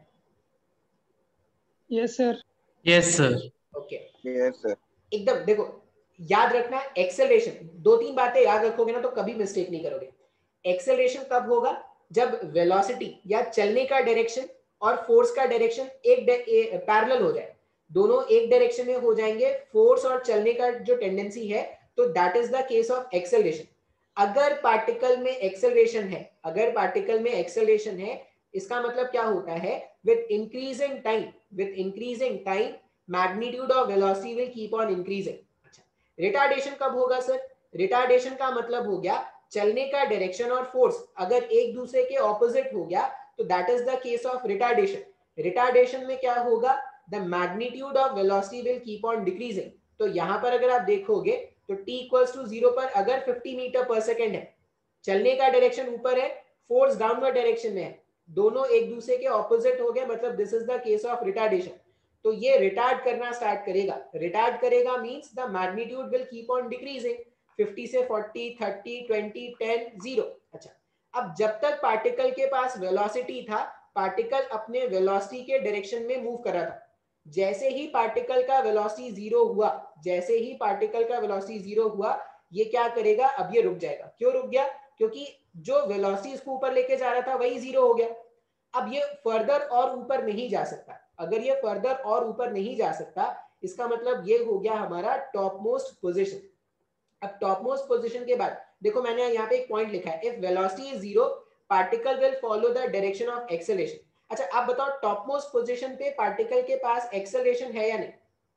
Yes sir. Yes sir. Okay yes sir. एकदम देखो, याद रखना एक्सेलरेशन, दो तीन बातें याद रखोगे ना तो कभी मिस्टेक नहीं करोगे। एक्सेलरेशन कब होगा? जब वेलोसिटी या चलने का डायरेक्शन और फोर्स का डायरेक्शन एक पैरेलल हो जाए, दोनों एक डायरेक्शन में हो जाएंगे, फोर्स और चलने का जो टेंडेंसी है, तो that is the case of acceleration. अगर पार्टिकल में एक्सेलरेशन है, अगर पार्टिकल में एक्सेलरेशन है, इसका मतलब क्या होता है? With increasing time, with increasing time magnitude of velocity will keep on increasing. अच्छा, रिटार्डेशन कब होगा सर? रिटार्डेशन का मतलब हो गया चलने का डायरेक्शन और फोर्स अगर एक दूसरे के ऑपोजिट हो गया, तो that is the case of retardation. Retardation में क्या होगा? The magnitude of velocity will keep on decreasing. तो यहां पर अगर आप देखोगे तो t इक्वल्स टू जीरो पर अगर फिफ्टी मीटर पर सेकेंड है, चलने का डायरेक्शन ऊपर है, फोर्स डाउनवर्ड डायरेक्शन में है, दोनों एक दूसरे के ऑपोजिट हो गए, मतलब this is the case of retardation. तो ये रिटार्ड करना स्टार्ट करेगा। रिटार्ड करेगा means the magnitude will keep on decreasing, fifty से forty, thirty, twenty, ten, zero. अच्छा, अब जब तक पार्टिकल के पास वेलोसिटी था, पार्टिकल अपने वेलोसिटी के डायरेक्शन में मूव कर रहा था। जैसे ही पार्टिकल का वेलोसिटी जीरो हुआ, जैसे ही पार्टिकल का वेलोसिटी जीरो हुआ, ये क्या करेगा? अब ये रुक जाएगा। क्यों रुक गया? क्योंकि जो वेलोसिटी इसको ऊपर लेके जा रहा था वही जीरो हो गया। अब ये फर्दर और ऊपर नहीं जा सकता। अगर ये फर्दर और ऊपर नहीं जा सकता, इसका मतलब ये हो गया हमारा टॉप मोस्ट पोजिशन। अब टॉप मोस्ट पोजिशन के बाद देखो, मैंने यहाँ पे एक पॉइंट लिखा है, if velocity is zero particle will follow the direction of acceleration. अच्छा, आप बताओ टॉप मोस्ट पोजीशन पे पार्टिकल के पास एक्सेलरेशन है या नहीं?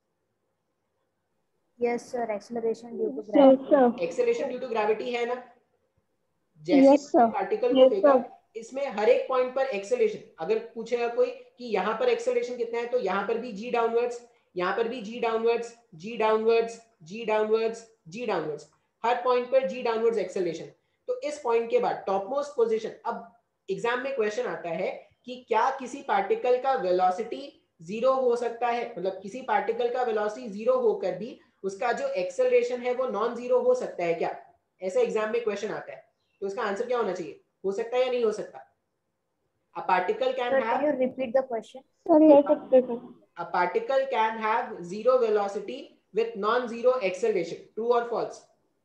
Yes sir, acceleration due to gravity. Acceleration due to gravity है ना? जैसे पार्टिकल को फेंका, इसमें हर एक पॉइंट पर एक्सेलरेशन, अगर पूछेगा कोई कि यहाँ पर एक्सेलरेशन कितना है, तो यहाँ पर भी जी डाउनवर्ड्स, यहाँ पर भी g downwards, g downwards, g downwards, g downwards, हर पॉइंट पर जी डाउनवर्ड्स एक्सेलरेशन। तो इस पॉइंट के बाद टॉप मोस्ट पोजीशन। अब एग्जाम में क्वेश्चन आता है कि क्या किसी पार्टिकल का वेलोसिटी जीरो हो सकता है, मतलब किसी पार्टिकल का वेलोसिटी जीरो होकर भी उसका जो एक्सेलरेशन है वो नॉन जीरो हो सकता है क्या? ऐसा एग्जाम में क्वेश्चन आता है, तो इसका आंसर क्या होना चाहिए? हो सकता है या नहीं हो सकता? A particle can Sir, have. can you repeat the question? A particle can have zero velocity with non-zero acceleration. True or false?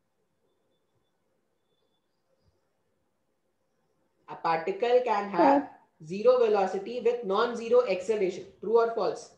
A particle can have zero velocity with non-zero acceleration. True or false?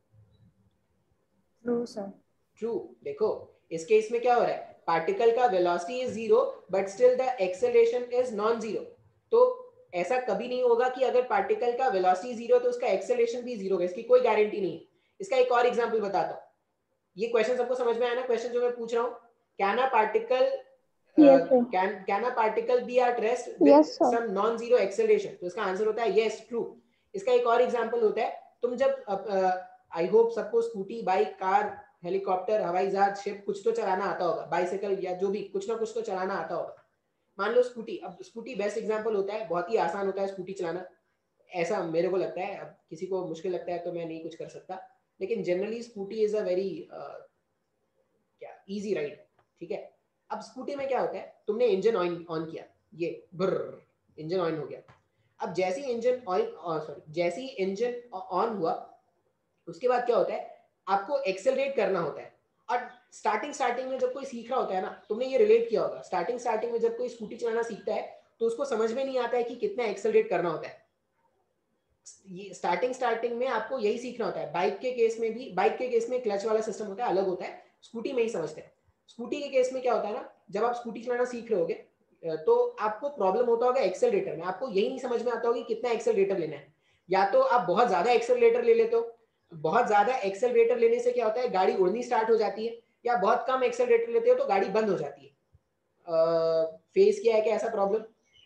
True sir. True. देखो इस case में क्या हो रहा है? Particle का velocity is zero but still the acceleration is non zero. तो ऐसा कभी नहीं होगा कि अगर पार्टिकल का वेलोसिटी जीरो तो उसका एक्सेलरेशन भी जीरो होगा, इसकी कोई गारंटी नहीं है। इसका एक और एग्जांपल बताता हूँ। ये क्वेश्चन सबको समझ में आया ना? क्वेश्चन जो मैं पूछ रहा हूँ, can a particle can can a particle be at rest with some non zero acceleration? तो इसका आंसर होता है यस, ट्रू। इसका एक और एग्जांपल होता है, तुम जब आई होप सबको स्कूटी, बाइक, कार, हेलीकॉप्टर, हवाई जहाज, शिप कुछ तो चलाना आता होगा, बाइसाइकिल या जो भी, कुछ ना कुछ तो चलाना आता होगा। मान लो स्कूटी, अब स्कूटी बेस्ट एग्जांपल होता है, बहुत ही आसान होता है स्कूटी चलाना, ऐसा मेरे को लगता है। अब किसी को मुश्किल लगता है तो मैं नहीं कुछ कर सकता, लेकिन generally scooty is a very क्या इजी राइड, ठीक है। अब स्कूटी में क्या होता है, तुमने इंजन ऑन ऑन किया, ये ब्रर इंजन ऑन हो गया। अब जैसे ही इंजन ऑन सॉरी जैसे ही इंजन ऑन हुआ, उसके बाद क्या होता है, आपको एक्सेलरेट करना होता है। और स्टार्टिंग स्टार्टिंग में जब कोई सीख रहा होता है ना, तुमने ये रिलेट किया होगा, स्टार्टिंग स्टार्टिंग में जब कोई स्कूटी चलाना सीखता है तो उसको समझ में नहीं आता है कि कितना एक्सेलरेट करना होता है। ये स्टार्टिंग स्टार्टिंग में आपको यही सीखना होता है। बाइक के केस में भी, बाइक के केस में क्लच वाला सिस्टम होता है, अलग होता है, स्कूटी में ही समझते हैं। स्कूटी के केस में क्या होता है ना, जब आप स्कूटी चलाना सीख रहे होगे तो आपको प्रॉब्लम होता होगा एक्सेलरेटर में, आपको यही नहीं समझ में आता होगा कि कितना एक्सेलरेटर लेना है। या तो आप बहुत ज्यादा एक्सेलरेटर ले लेते हो, बहुत ज्यादा एक्सेलरेटर लेने से क्या होता है, गाड़ी उड़नी स्टार्ट हो जाती है, या बहुत कम एक्सेलरेटर लेते हो तो गाड़ी बंद हो जाती है। फेस किया है क्या ऐसा प्रॉब्लम?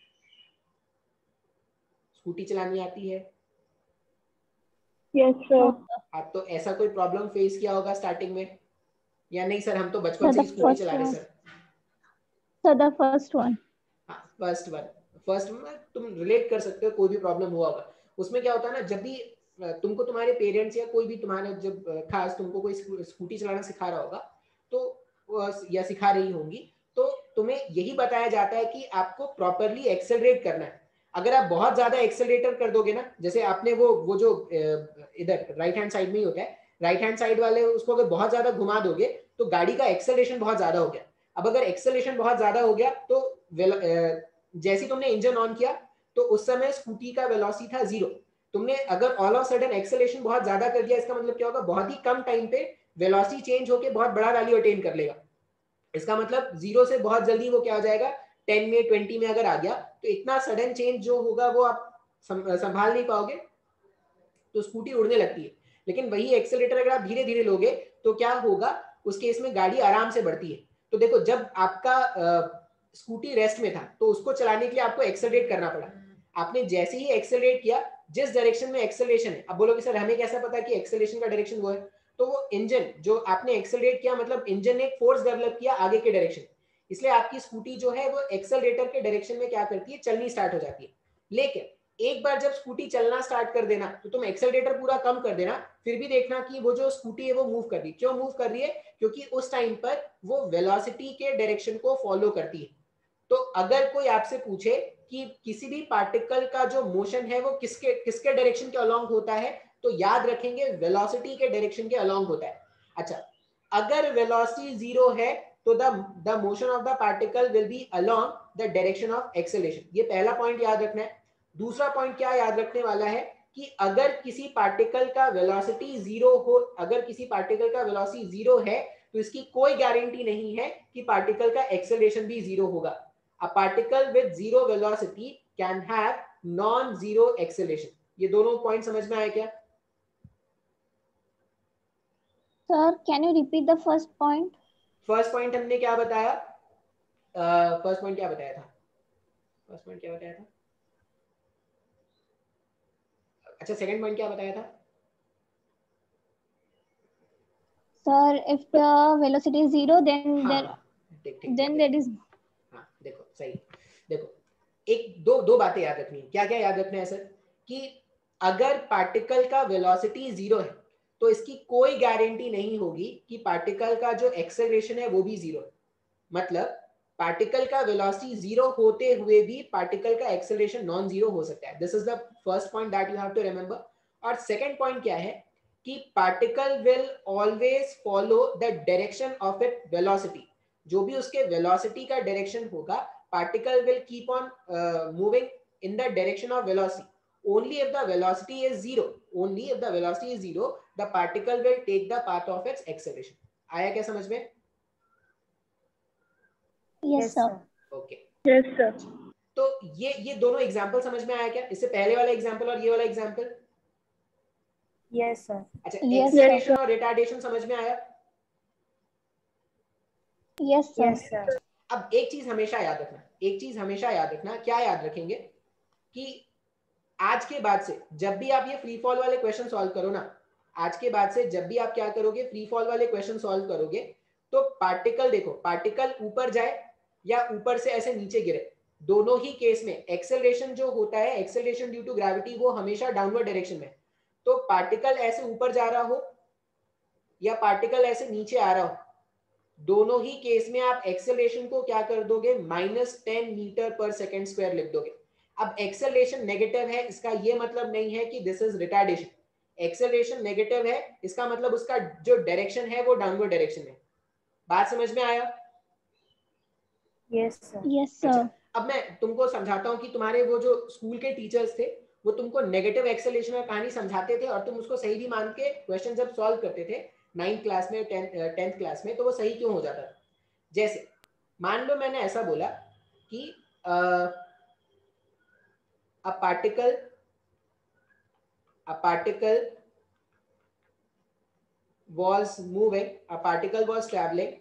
स्कूटी चलानी आती है? Yes sir. आप तो ऐसा कोई प्रॉब्लम फेस किया होगा स्टार्टिंग में, या नहीं सर हम तो बचपन से ही स्कूटी चला रहे sir? Sir the first one. हाँ फर्स्ट वन, फर्स्ट वन तुम रिलेट कर सकते हो, कोई भी प्रॉब्लम हुआ होगा। उसमें क्या होता है ना, जब भी तुमको तुम्हारे पेरेंट्स या कोई भी तुम्हारे जब खास तुमको कोई स्कूटी चलाना सिखा रहा होगा तो या सिखा रही होंगी, तो तो तुम्हें यही बताया जाता है कि आपको प्रॉपरली एक्सेलरेट करना है। अगर आप बहुत ज्यादा एक्सेलरेटर कर दोगे ना, जैसे आपने वो वो जो इधर राइट हैंड साइड में ही होता है, राइट हैंड साइड वाले उसको अगर बहुत ज्यादा घुमा दोगे तो गाड़ी का एक्सेलरेशन बहुत ज्यादा हो गया। अब अगर एक्सेलरेशन बहुत ज्यादा हो गया तो जैसे तुमने इंजन ऑन किया तो उस समय स्कूटी का वेलोसिटी था जीरो। तुमने अगर ऑल ऑफ सडन एक्सेलरेशन बहुत ज्यादा कर दिया, इसका मतलब क्या होगा, बहुत ही कम टाइम पे वेलोसिटी चेंज होकर बहुत बड़ा वैल्यू अटेन कर लेगा। इसका मतलब जीरो से बहुत जल्दी वो क्या हो जाएगा, टेन में ट्वेंटी में अगर आ गया तो इतना सडन चेंज जो होगा वो आप संभाल नहीं पाओगे, तो स्कूटी उड़ने लगती है। लेकिन वही एक्सेलरेटर अगर आप धीरे धीरे लोगे तो क्या होगा, उस केस में गाड़ी आराम से बढ़ती है। तो देखो जब आपका स्कूटी रेस्ट में था तो उसको चलाने के लिए आपको एक्सेलरेट करना पड़ा। आपने जैसे ही एक्सेलरेट किया, जिस डायरेक्शन में एक्सेलरेशन है, अब बोलोगे सर हमें कैसा पता कि एक्सेलरेशन का डायरेक्शन वो है, तो वो इंजन जो आपने एक्सेलरेट किया मतलब इंजन ने एक फोर्स डेवलप किया आगे के डायरेक्शन, इसलिए आपकी स्कूटी जो है वो एक्सेलरेटर के डायरेक्शन में क्या करती है, चलनी स्टार्ट हो जाती है। लेकिन एक बार जब स्कूटी चलना स्टार्ट कर देना तो तुम एक्सेलरेटर पूरा कम कर देना, फिर भी देखना कि वो जो स्कूटी है वो मूव कर रही है। क्यों मूव कर रही है, क्योंकि उस टाइम पर वो वेलोसिटी के डायरेक्शन को फॉलो करती है। तो अगर कोई आपसे पूछे कि किसी भी पार्टिकल का जो मोशन है वो किसके किसके डायरेक्शन के अलोंग होता है, तो याद रखेंगे वेलोसिटी के डायरेक्शन के अलोंग होता है। अच्छा, अगर वेलोसिटी जीरो है तो the the motion of the particle will be along the direction of acceleration. ये पहला पॉइंट याद रखना है। दूसरा पॉइंट क्या याद रखने वाला है कि अगर किसी पार्टिकल का वेलोसिटी जीरो हो, अगर किसी पार्टिकल का वेलोसिटी जीरो है तो इसकी कोई गारंटी नहीं है कि पार्टिकल का एक्सेलरेशन भी जीरो होगा। A particle with zero velocity can have non-zero acceleration. ये दोनों पॉइंट समझ में आया क्या? Sir, can you repeat the first point? First point हमने क्या बताया? फर्स्ट uh, पॉइंट क्या बताया था? फर्स्ट पॉइंट क्या बताया था? अच्छा, सेकंड पॉइंट क्या बताया था? Sir, if the velocity is zero, then हाँ, there हाँ, ठीक ठीक then there is. हाँ, देखो सही, देखो एक दो दो बातें याद रखनी है। क्या क्या याद रखना है सर, कि अगर पार्टिकल का वेलोसिटी जीरो है तो इसकी कोई गारंटी नहीं होगी कि पार्टिकल का जो एक्सेलरेशन है वो भी जीरो है। मतलब पार्टिकल का वेलोसिटी जीरो होते हुए भी पार्टिकल का एक्सेलरेशन नॉन जीरो हो सकता है। This is the first point that you have to remember. और सेकंड पॉइंट क्या है कि particle will always follow the direction of it velocity. जो भी उसके वेलोसिटी का डायरेक्शन होगा, particle will keep on moving in the direction of velocity. only if the velocity is zero, only if the velocity is zero, the particle will take the path of its acceleration. आया क्या समझ में? Yes, sir. Okay, Yes, sir. तो ये ये दोनों example समझ में आया क्या? इससे पहले वाला एग्जांपल और ये वाला एग्जांपल? Yes, sir. अच्छा, Yes, एक्सेलरेशन sir. और रिटार्डेशन समझ में आया? Yes, sir. Yes, sir. अब एक चीज हमेशा याद रखना, एक चीज हमेशा याद रखना, क्या याद रखेंगे कि आज के बाद से जब भी आप ये फ्री फॉल वाले क्वेश्चन सॉल्व करो ना, आज के बाद से जब भी आप क्या करोगे, फ्री फॉल वाले क्वेश्चन सॉल्व करोगे, तो पार्टिकल देखो, पार्टिकल ऊपर जाए या ऊपर से ऐसे नीचे गिरे, दोनों ही केस में एक्सेलरेशन जो होता है, एक्सेलरेशन ड्यू टू ग्रेविटी, वो हमेशा डाउनवर्ड डायरेक्शन में। तो पार्टिकल ऐसे ऊपर जा रहा हो या पार्टिकल ऐसे नीचे आ रहा हो, दोनों ही केस में आप एक्सेलरेशन को क्या कर दोगे, minus ten metre per second square लिख दोगे। अब एक्सेलरेशन नेगेटिव है, इसका ये मतलब नहीं है कि this is retardation. Acceleration negative है, इसका मतलब उसका जो डायरेक्शन है वो डाउनवर्ड डायरेक्शन है। बात समझ में आया? Yes, sir. Yes, sir. अच्छा, अब मैं तुमको समझाता हूँ कि तुम्हारे वो जो स्कूल के टीचर्स थे वो तुमको नेगेटिव एक्सेलरेशन का कहानी समझाते थे और तुम उसको सही भी मान के क्वेश्चन जब सॉल्व करते थे नाइन्थ क्लास में, टेंथ क्लास में, तो वो सही क्यों हो जाता था? जैसे मान लो मैंने ऐसा बोला कि a particle a particle was moving, a particle was traveling,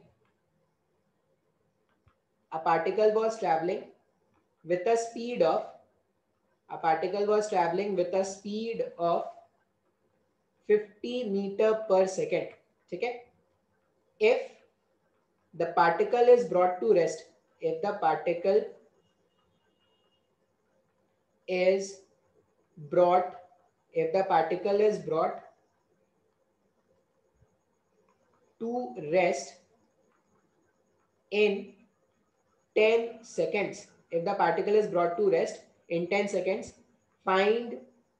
a particle was traveling with a speed of, a particle was traveling with a speed of fifty meter per second. ठीक है? If the particle is brought to rest, if the particle is brought, if the particle is brought to rest in ten seconds. If the particle is brought to rest in ten seconds, find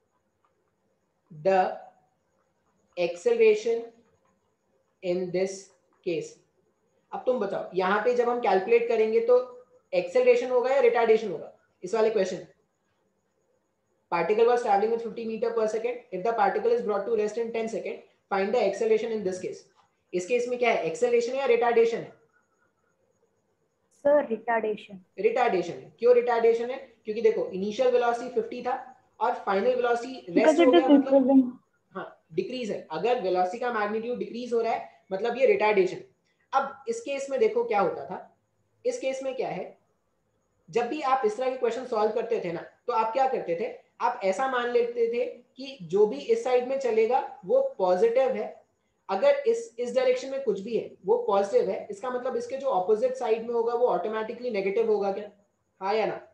the acceleration in this case. अब तुम बताओ, यहां पे जब हम calculate करेंगे तो acceleration होगा या रिटार्डेशन होगा? इस वाले question, particle was traveling with fifty meter per second. If the particle is brought to rest in ten seconds, find the acceleration in this case. इस केस में क्या है, एक्सेलरेशन या रिटार्डेशन है? Sir retardation. रिटार्डेशन है। क्यों retardation है? क्योंकि देखो इनिशियल वेलोसिटी फिफ्टी था और फाइनल वेलोसिटी रेस्ट हो गया, मतलब हाँ डिक्रीज है। अगर वेलोसिटी का मैग्नीट्यूड डिक्रीज हो रहा है मतलब ये रिटार्डेशन। अब इस केस में देखो क्या होता था, इस केस में क्या है, जब भी आप इस तरह के क्वेश्चन सॉल्व करते थे ना, तो आप क्या करते थे, आप ऐसा मान लेते थे कि जो भी इस साइड में चलेगा वो पॉजिटिव है, अगर इस इस डायरेक्शन में कुछ भी है वो पॉजिटिव है, इसका मतलब इसके जो ऑपोजिट साइड में होगा वो ऑटोमेटिकली नेगेटिव होगा क्या? हाँ या ना?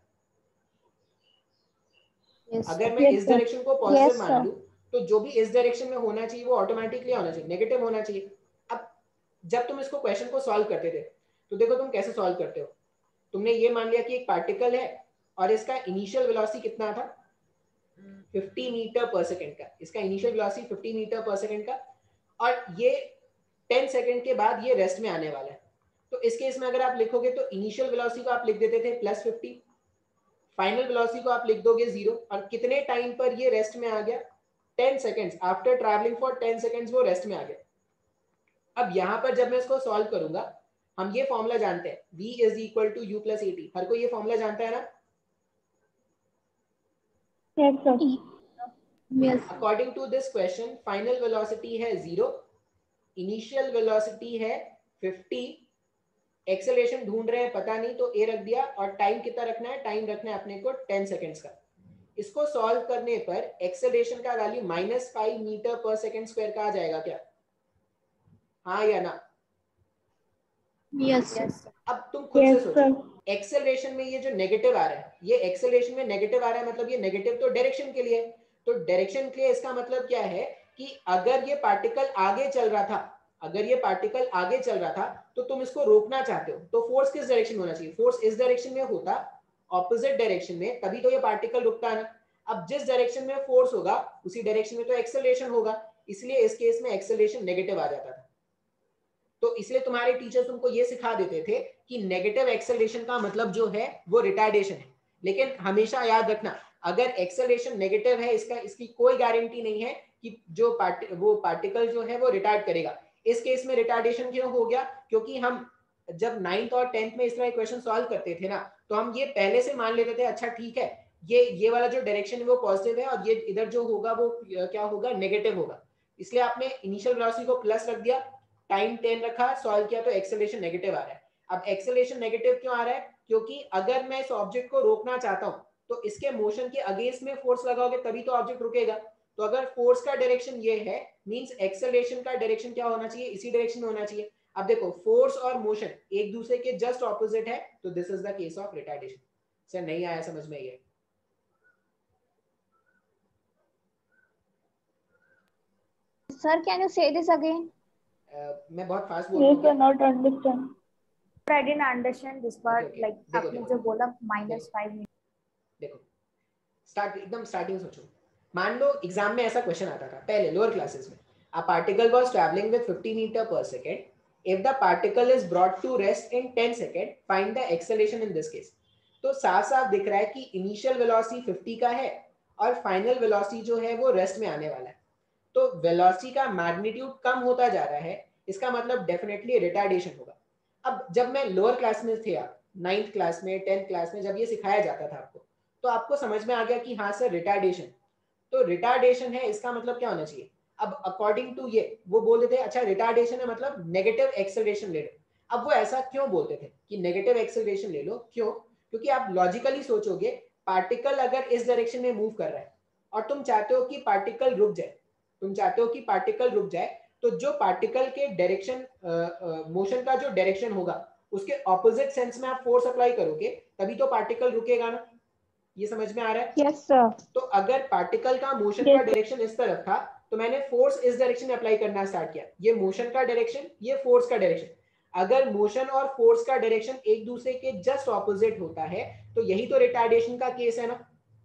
yes, अगर मैं yes, इस डायरेक्शन को पॉजिटिव yes, मान लूं तो जो भी इस डायरेक्शन में होना चाहिए वो ऑटोमेटिकली होना चाहिए, नेगेटिव होना चाहिए। अब जब तुम इसको क्वेश्चन को सॉल्व करते थे तो देखो तुम कैसे सॉल्व करते हो, तुमने ये मान लिया कि एक पार्टिकल है और इसका इनिशियल वेलोसिटी कितना था, फिफ्टी मीटर पर सेकंड का, इसका initial velocity fifty metre per second का, और ये टेन सेकंड के बाद ये रेस्ट में आने वाला है। तो इस केस में अगर आप लिखोगे तो इनिशियल वेलोसिटी को आप लिख देते थे प्लस फिफ्टी, फाइनल वेलोसिटी को आप लिख दोगे जीरो, और कितने टाइम पर ये रेस्ट में आ गया, ten seconds, after travelling for ten seconds वो रेस्ट में आ गया। अब यहां पर जब मैं इसको सॉल्व करूंगा, हम ये फॉर्मूला जानते हैं, v is equal to u plus at, हर कोई ये फॉर्मूला जानता है ना? yes sir, yes. According to this question, final velocity है zero, initial velocity है फिफ्टी, एक्सेलरेशन ढूंढ रहे हैं पता नहीं तो a रख दिया, और टाइम कितना रखना है, टाइम रखना है अपने को टेन सेकेंड्स का। इसको सॉल्व करने पर एक्सेलरेशन का value minus five metre per second square का आ जाएगा क्या? हाँ या ना? यस yes, अब तुम खुद yes, से सोचो, एक्सेलरेशन में ये जो नेगेटिव आ रहा है, ये एक्सेलरेशन में नेगेटिव आ रहा है, मतलब ये नेगेटिव तो डायरेक्शन के लिए है, तो डायरेक्शन के लिए इसका मतलब क्या है कि अगर ये पार्टिकल आगे चल रहा था, अगर ये पार्टिकल आगे चल रहा था तो तुम इसको रोकना चाहते हो, तो फोर्स किस डायरेक्शन में होना चाहिए? फोर्स इस डायरेक्शन में होता, ऑपोजिट डायरेक्शन में, तभी तो ये पार्टिकल रुकता है ना। अब जिस डायरेक्शन में फोर्स होगा उसी डायरेक्शन में तो एक्सेलरेशन होगा, इसलिए इस केस में एक्सेलरेशन नेगेटिव आ जाता था। तो इसलिए तुम्हारे टीचर्स तुमको ये सिखा देते थे कि नेगेटिव एक्सेलरेशन का मतलब जो है वो रिटार्डेशन है। लेकिन हमेशा याद रखना, अगर एक्सेलरेशन नेगेटिव है, इसका इसकी कोई गारंटी नहीं है कि जो पार्ट वो पार्टिकल जो है वो रिटार्ड करेगा। इस केस में रिटार्डेशन क्यों हो गया? क्योंकि हम जब नाइन्थ और टेंथ में इस तरह क्वेश्चन सॉल्व करते थे ना, तो हम ये पहले से मान लेते थे, अच्छा ठीक है ये ये वाला जो डायरेक्शन है वो पॉजिटिव है और ये इधर जो होगा वो क्या होगा, नेगेटिव होगा। इसलिए आपने इनिशियल वेलोसिटी को प्लस रख दिया, टाइम टेन रखा, सॉल्व किया तो एक्सेलरेशन नेगेटिव आ रहा है। अब एक्सेलरेशन नेगेटिव क्यों आ रहा है? क्योंकि अगर मैं इस ऑब्जेक्ट को रोकना चाहता हूं तो इसके मोशन के अगेंस्ट में फोर्स लगाओगे तभी तो ऑब्जेक्ट रुकेगा। तो अगर फोर्स का डायरेक्शन ये है, मींस एक्सेलरेशन का डायरेक्शन क्या होना चाहिए, इसी डायरेक्शन में होना चाहिए। अब देखो फोर्स और मोशन एक दूसरे के जस्ट ऑपोजिट है, तो this is the case of retardation. Sir नहीं आया समझ में? ये sir can you say this again? Uh, मैं बहुत फास्ट बोल रहा हूं। You cannot understand. I didn't understand this part. Okay, okay. Like देखो, आपने देखो, जो बोला माइनस फाइव मिनट। देखो स्टार्ट एकदम स्टार्टिंग सोचो, मान लो एग्जाम में ऐसा क्वेश्चन आता था पहले लोअर क्लासेस में, a particle was travelling with fifty metre per second, if the particle is brought to rest in ten second, find the acceleration in this case. तो साफ साफ दिख रहा है कि इनिशियल वेलोसिटी फिफ्टी का है और फाइनल वेलोसिटी जो है वो रेस्ट में आने वाला है। तो वेलोसिटी का मैग्नीट्यूड कम होता जा रहा है, इसका मतलब डेफिनेटली रिटार्डेशन होगा। अब जब मैं लोअर क्लास में थे, आप नाइन्थ क्लास में, टेंथ क्लास में जब ये सिखाया जाता था आपको, तो आपको समझ में आ गया कि हाँ सर रिटार्डेशन, तो रिटार्डेशन है इसका मतलब क्या होना चाहिए। अब अकॉर्डिंग टू ये वो बोल देते हैं अच्छा रिटार्डेशन है मतलब नेगेटिव एक्सेलरेशन ले लो। अब वो ऐसा क्यों बोलते थे कि नेगेटिव एक्सेलरेशन ले लो, क्यों? क्योंकि आप लॉजिकली सोचोगे, पार्टिकल अगर इस डायरेक्शन में मूव कर रहा है और तुम चाहते हो कि पार्टिकल रुक जाए, तुम चाहते हो कि पार्टिकल रुक जाए, तो जो पार्टिकल के डायरेक्शन मोशन का जो डायरेक्शन होगा उसके ऑपोजिट सेंस में आप फोर्स अप्लाई करोगे तभी तो पार्टिकल रुकेगा ना। ये समझ में आ रहा है? Yes sir. तो अगर पार्टिकल का मोशन yes, का डायरेक्शन इस तरफ था तो मैंने फोर्स इस डायरेक्शन में अप्लाई करना स्टार्ट किया, ये मोशन का डायरेक्शन, ये फोर्स का डायरेक्शन। अगर मोशन और फोर्स का डायरेक्शन एक दूसरे के जस्ट ऑपोजिट होता है तो यही तो रिटार्डेशन का केस है ना।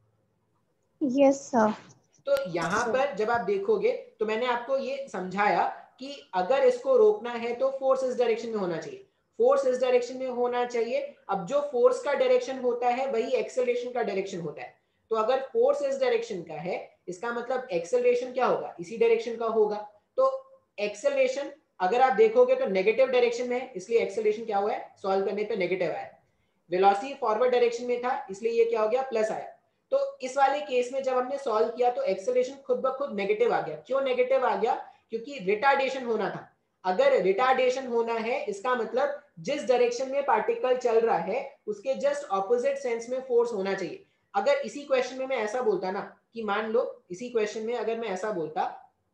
Yes sir. तो यहाँ पर जब आप देखोगे तो मैंने आपको ये समझाया कि अगर इसको रोकना है तो फोर्स इस डायरेक्शन में होना चाहिए, फोर्स इस डायरेक्शन में होना चाहिए। अब जो फोर्स का डायरेक्शन होता है वही एक्सेलरेशन का डायरेक्शन होता है। तो अगर फोर्स इस डायरेक्शन का है इसका मतलब एक्सेलरेशन क्या होगा, इसी डायरेक्शन का होगा। तो एक्सेलरेशन अगर आप देखोगे तो नेगेटिव डायरेक्शन में है, इसलिए एक्सेलरेशन क्या हुआ है, सॉल्व करने पे नेगेटिव आया। वेलोसिटी फॉरवर्ड डायरेक्शन में था इसलिए ये क्या हो गया, प्लस आया। तो इस वाले केस में जब हमने सॉल्व किया तो एक्सेलरेशन खुद ब खुद नेगेटिव आ गया। क्यों नेगेटिव आ गया, क्योंकि रिटार्डेशन होना था। अगर रिटार्डेशन होना है इसका मतलब जिस डायरेक्शन में पार्टिकल चल रहा है उसके जस्ट ऑपोजिट सेंस में फोर्स होना चाहिए। अगर इसी क्वेश्चन में मैं ऐसा बोलता ना कि मान लो इसी क्वेश्चन में अगर मैं ऐसा बोलता,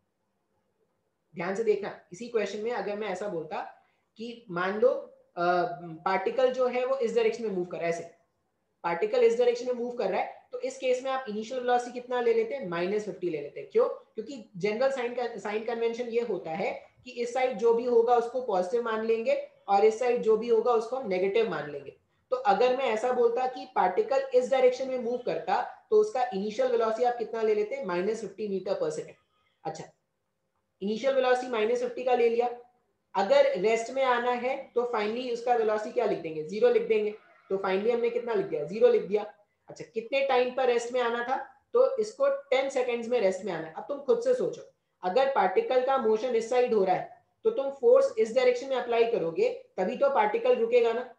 ध्यान से देखना, इसी क्वेश्चन में अगर मैं ऐसा बोलता कि मान लो पार्टिकल जो है वो इस डायरेक्शन में मूव कर रहा है, ऐसे पार्टिकल इस डायरेक्शन में मूव कर रहा है, तो इस केस में आप इनिशियल वेलोसिटी कितना ले लेते हैं, माइनस फिफ्टी ले लेते हैं। क्यों, क्योंकि जनरल साइन का साइन कन्वेंशन ये होता है कि इस साइड जो भी होगा उसको पॉजिटिव मान लेंगे और इस साइड जो भी होगा उसको हम नेगेटिव मान लेंगे। तो अगर मैं ऐसा बोलता कि पार्टिकल इस डायरेक्शन में मूव करता तो उसका इनिशियल वेलोसिटी आप कितना ले लेते हैं, minus fifty metre per second. अच्छा, इनिशियल वेलोसिटी माइनस फिफ्टी का ले लिया। अगर रेस्ट में आना है तो फाइनली उसका वेलोसिटी क्या लिख देंगे, जीरो लिख देंगे। तो फाइनली हमने कितना लिख दिया, जीरो लिख दिया। अच्छा, कितने टाइम पर रेस्ट में आना था, तो इसको टेन सेकेंड्स में रेस्ट में आना है। अब तुम खुद से सोचो, अगर पार्टिकल का मोशन इस साइड हो रहा है तो तुम फोर्स इस डायरेक्शन में अप्लाई करोगे तभी तो पार्टिकल रुकेगा ना,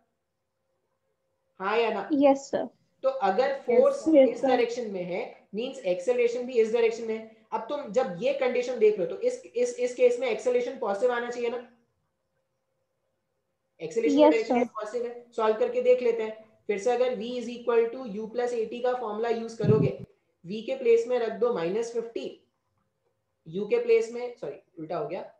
हाँ या ना। Yes sir. तो अगर फोर्स yes, इस डायरेक्शन में है मींस एक्सेलरेशन भी इस डायरेक्शन में है। अब तुम जब ये कंडीशन देख रहे हो तो इस इस इस केस में एक्सेलरेशन पॉजिटिव आना चाहिए ना, एक्सेलरेशन का डायरेक्शन पॉजिटिव है। सॉल्व करके देख लेते हैं फिर से। अगर v is equal to u plus at का फॉर्मूला यूज करोगे, v के प्लेस में रख दो माइनस फिफ्टी, u के प्लेस में, सॉरी उल्टा हो गया,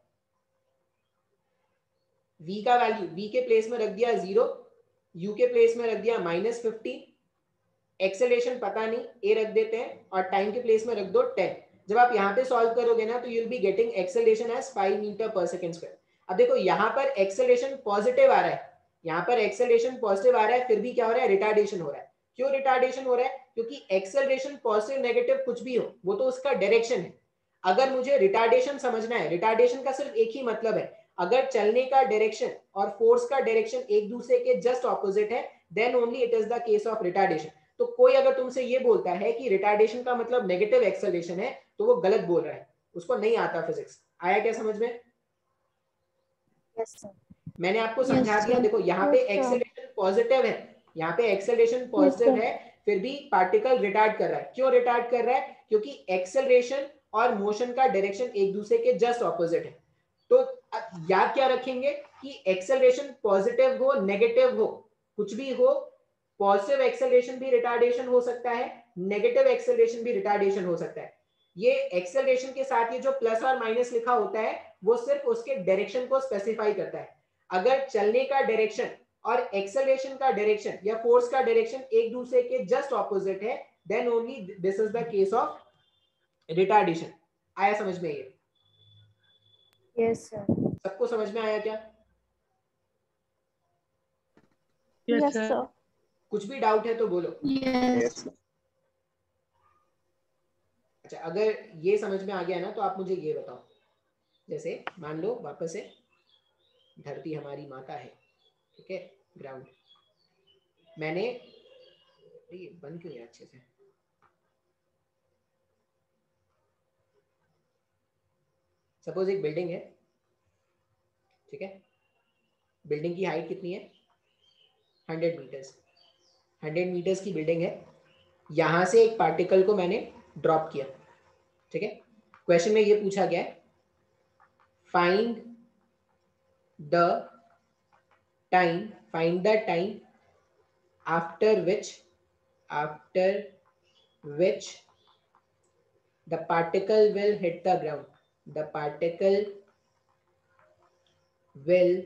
v का वैल्यू v के प्लेस में रख दिया जीरो, u के प्लेस में रख दिया माइनस फिफ्टी, एक्सेलरेशन पता नहीं a रख देते हैं और टाइम के प्लेस में रख दो टेन। जब आप यहाँ पे सॉल्व करोगे ना तो you will be getting acceleration as five metre per second square. अब देखो यहाँ पर एक्सेलरेशन पॉजिटिव आ रहा है, यहाँ पर एक्सेलरेशन पॉजिटिव आ रहा है, फिर भी क्या हो रहा है, रिटार्डेशन हो रहा है। क्यों रिटार्डेशन हो रहा है, क्योंकि एक्सेलरेशन पॉजिटिव नेगेटिव कुछ भी हो वो तो उसका डायरेक्शन है। अगर मुझे रिटार्डेशन समझना है, रिटार्डेशन का सिर्फ एक ही मतलब है, अगर चलने का डायरेक्शन और फोर्स का डायरेक्शन एक दूसरे के जस्ट ऑपोजिट है then only it is the case of retardation. तो कोई अगर तुमसे ये बोलता है कि रिटार्डेशन का मतलब नेगेटिव एक्सेलरेशन है तो वो गलत बोल रहा है, उसको नहीं आता फिजिक्स। आया क्या समझ में? Yes, sir. मैंने आपको समझा Yes, दिया। sir. देखो यहाँ पे Yes, sir. एक्सेलरेशन पॉजिटिव है, यहाँ पे एक्सेलरेशन पॉजिटिव sir. है, फिर भी पार्टिकल रिटार्ड कर रहा है। क्यों रिटार्ड कर रहा है, क्योंकि एक्सेलरेशन और मोशन का डायरेक्शन एक दूसरे के जस्ट ऑपोजिट है। तो अब याद क्या रखेंगे कि एक्सेलरेशन पॉजिटिव हो नेगेटिव हो कुछ भी हो, पॉजिटिव एक्सेलरेशन भी रिटार्डेशन हो सकता है, नेगेटिव एक्सेलरेशन भी रिटार्डेशन हो सकता है। ये एक्सेलरेशन के साथ ये जो प्लस और माइनस लिखा होता है वो सिर्फ उसके डायरेक्शन को स्पेसिफाई करता है। अगर चलने का डायरेक्शन और एक्सेलरेशन का डायरेक्शन या फोर्स का डायरेक्शन एक दूसरे के जस्ट ऑपोजिट है then only this is the case of retardation. आया समझ में? ये Yes, sir. सबको समझ में आया क्या? Yes, yes sir. कुछ भी डाउट है तो बोलो। Yes. अच्छा, अगर ये समझ में आ गया ना तो आप मुझे ये बताओ, जैसे मान लो वापस से धरती हमारी माता है, ठीक है, ग्राउंड, मैंने ये बंद क्यों है अच्छे से, सपोज एक बिल्डिंग है, ठीक है, बिल्डिंग की हाइट कितनी है, हंड्रेड मीटर्स, हंड्रेड मीटर्स की बिल्डिंग है। यहां से एक पार्टिकल को मैंने ड्रॉप किया, ठीक है। क्वेश्चन में ये पूछा गया है find the time find the time after which after which the particle will hit the ground the particle will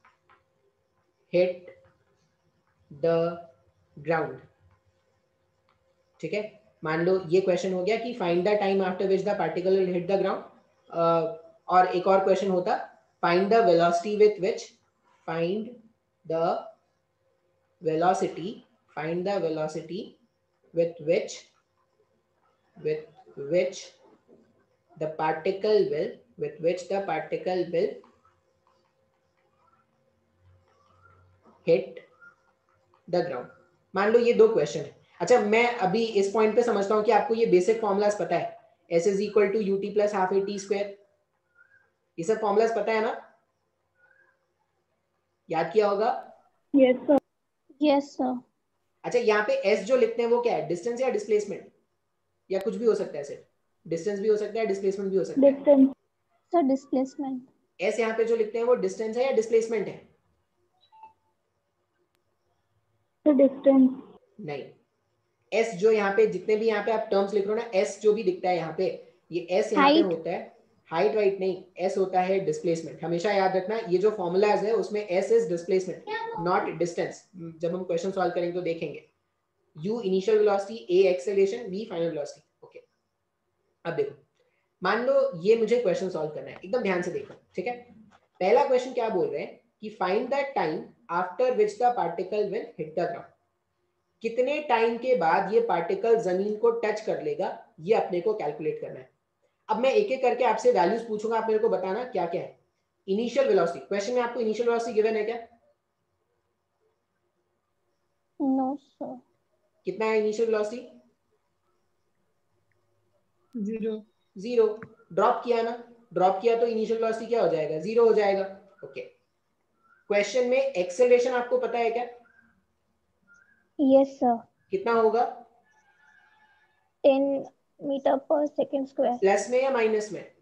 hit the ground, ठीक है। मान लो ये क्वेश्चन हो गया कि find the time after which the particle will hit the ground, और एक और क्वेश्चन होता find the velocity with which find the velocity find the velocity with which with which the particle will with which the particle will hit the ground. मान लो ये दो question है. अच्छा, मैं अभी इस पॉइंट पे समझता हूं कि आपको ये बेसिक फॉर्मूलाज पता है. S is equal to ut plus half a t square. ये सब फॉर्मूलाज पता है ना? याद किया होगा? Yes sir. Yes sir. अच्छा, यहाँ पे S जो लिखते हैं वो क्या है? डिस्टेंस या डिस्प्लेसमेंट, या कुछ भी हो सकता है? सिर्फ डिस्टेंस भी हो सकता है, डिस्प्लेसमेंट भी हो सकता है. Distance. Sir, displacement. S यहाँ पे जो लिखते हैं वो डिस्टेंस है या डिस्प्लेसमेंट है? Sir, distance. नहीं. S जो यहाँ पे जितने भी यहाँ पे आप टर्म्स लिख रहे हो ना, S जो भी दिखता है यहाँ पे, ये S यहाँ पे Height. होता है हाइट. राइट नहीं, S होता है डिस्प्लेसमेंट. हमेशा याद रखना, ये जो फॉर्मूलाज है उसमें S is displacement, not distance. जब हम क्वेश्चन सॉल्व करेंगे तो देखेंगे. U initial velocity, A acceleration, V final velocity. Okay, अब देखो, मान लो ये मुझे क्वेश्चन सॉल्व करना है. एकदम ध्यान से देखो, ठीक है. पहला क्वेश्चन क्या बोल रहे हैं कि find the time after which the particle will hit the ground. कितने टाइम के बाद ये पार्टिकल जमीन को टच कर लेगा, ये अपने को कैलकुलेट करना है. अब मैं एक एक करके आपसे वैल्यूज पूछूंगा, आप मेरे को बताना क्या क्या है. इनिशियल वेलोसिटी, क्वेश्चन में आपको इनिशियल वेलोसिटी गिवन है क्या? No sir. कितना है initial velocity? Zero. Zero. Drop किया ना, ड्रॉप किया तो इनिशियल वेलोसिटी क्या हो जाएगा? जीरो हो जाएगा. ओके. क्वेश्चन में एक्सेलरेशन आपको पता है क्या? Yes sir. कितना होगा? ten meter per second square. Plus में या माइनस में?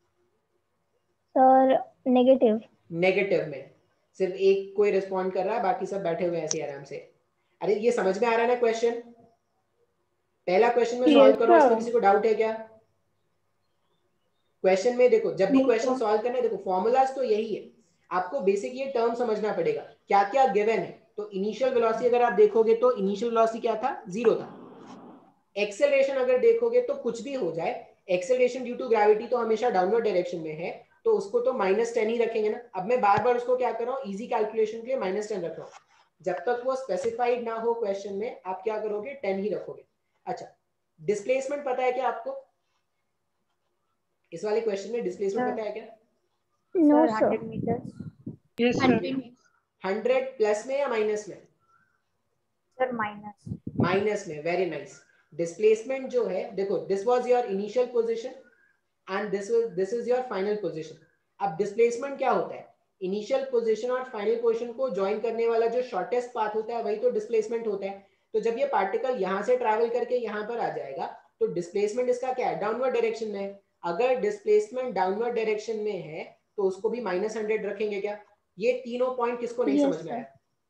Sir, negative. नेगेटिव में. सिर्फ एक कोई रिस्पॉन्ड कर रहा है, बाकी सब बैठे हुए हैं ऐसे आराम से. अरे ये समझ में आ रहा है ना क्वेश्चन? पहला क्वेश्चन में सॉल्व Yes, करो, sir. इसमें किसी को डाउट है क्या? क्वेश्चन में देखो, जब भी No, क्वेश्चन sir. सॉल्व करना है, देखो फॉर्मूलाज तो यही है. आपको बेसिक ये टर्म समझना पड़ेगा क्या क्या गिवन है. तो इनिशियल वेलोसिटी अगर आप देखोगे तो इनिशियल वेलोसिटी क्या था? जीरो था. एक्सेलरेशन अगर देखोगे तो कुछ भी हो जाए, एक्सेलरेशन ड्यू टू ग्रेविटी तो हमेशा डाउनवर्ड डायरेक्शन में है, तो उसको तो माइनस टेन ही रखेंगे ना. अब मैं बार बार उसको क्या कर रहा हूँ, इजी कैलकुलेशन के लिए माइनस टेन रख रहा हूँ. जब तक वो स्पेसिफाइड ना हो क्वेश्चन में, आप क्या करोगे? टेन ही रखोगे. अच्छा, डिस्प्लेसमेंट पता है क्या आपको? इस वाले क्वेश्चन में डिस्प्लेसमेंट पता है क्या? No Sir, sir. hundred meters. Yes sir. Hundred plus में या माइनस में? Sir, minus. माइनस में. Very nice. डिस्प्लेसमेंट जो है, देखो, this was your initial position and this was this is your final position. अब डिस्प्लेसमेंट क्या होता है? इनिशियल पोजीशन और फाइनल पोजीशन को ज्वाइन करने वाला जो शॉर्टेस्ट पाथ होता है वही तो डिस्प्लेसमेंट होता है. तो जब ये पार्टिकल यहां से ट्रैवल करके यहां पर आ जाएगा तो डिस्प्लेसमेंट इसका क्या है? डाउनवर्ड डायरेक्शन में है. अगर डिस्प्लेसमेंट डाउनवर्ड डायरेक्शन में है तो उसको भी माइनस हंड्रेड रखेंगे क्या? ये तीनों पॉइंट किसको नहीं Yes, समझ में आया?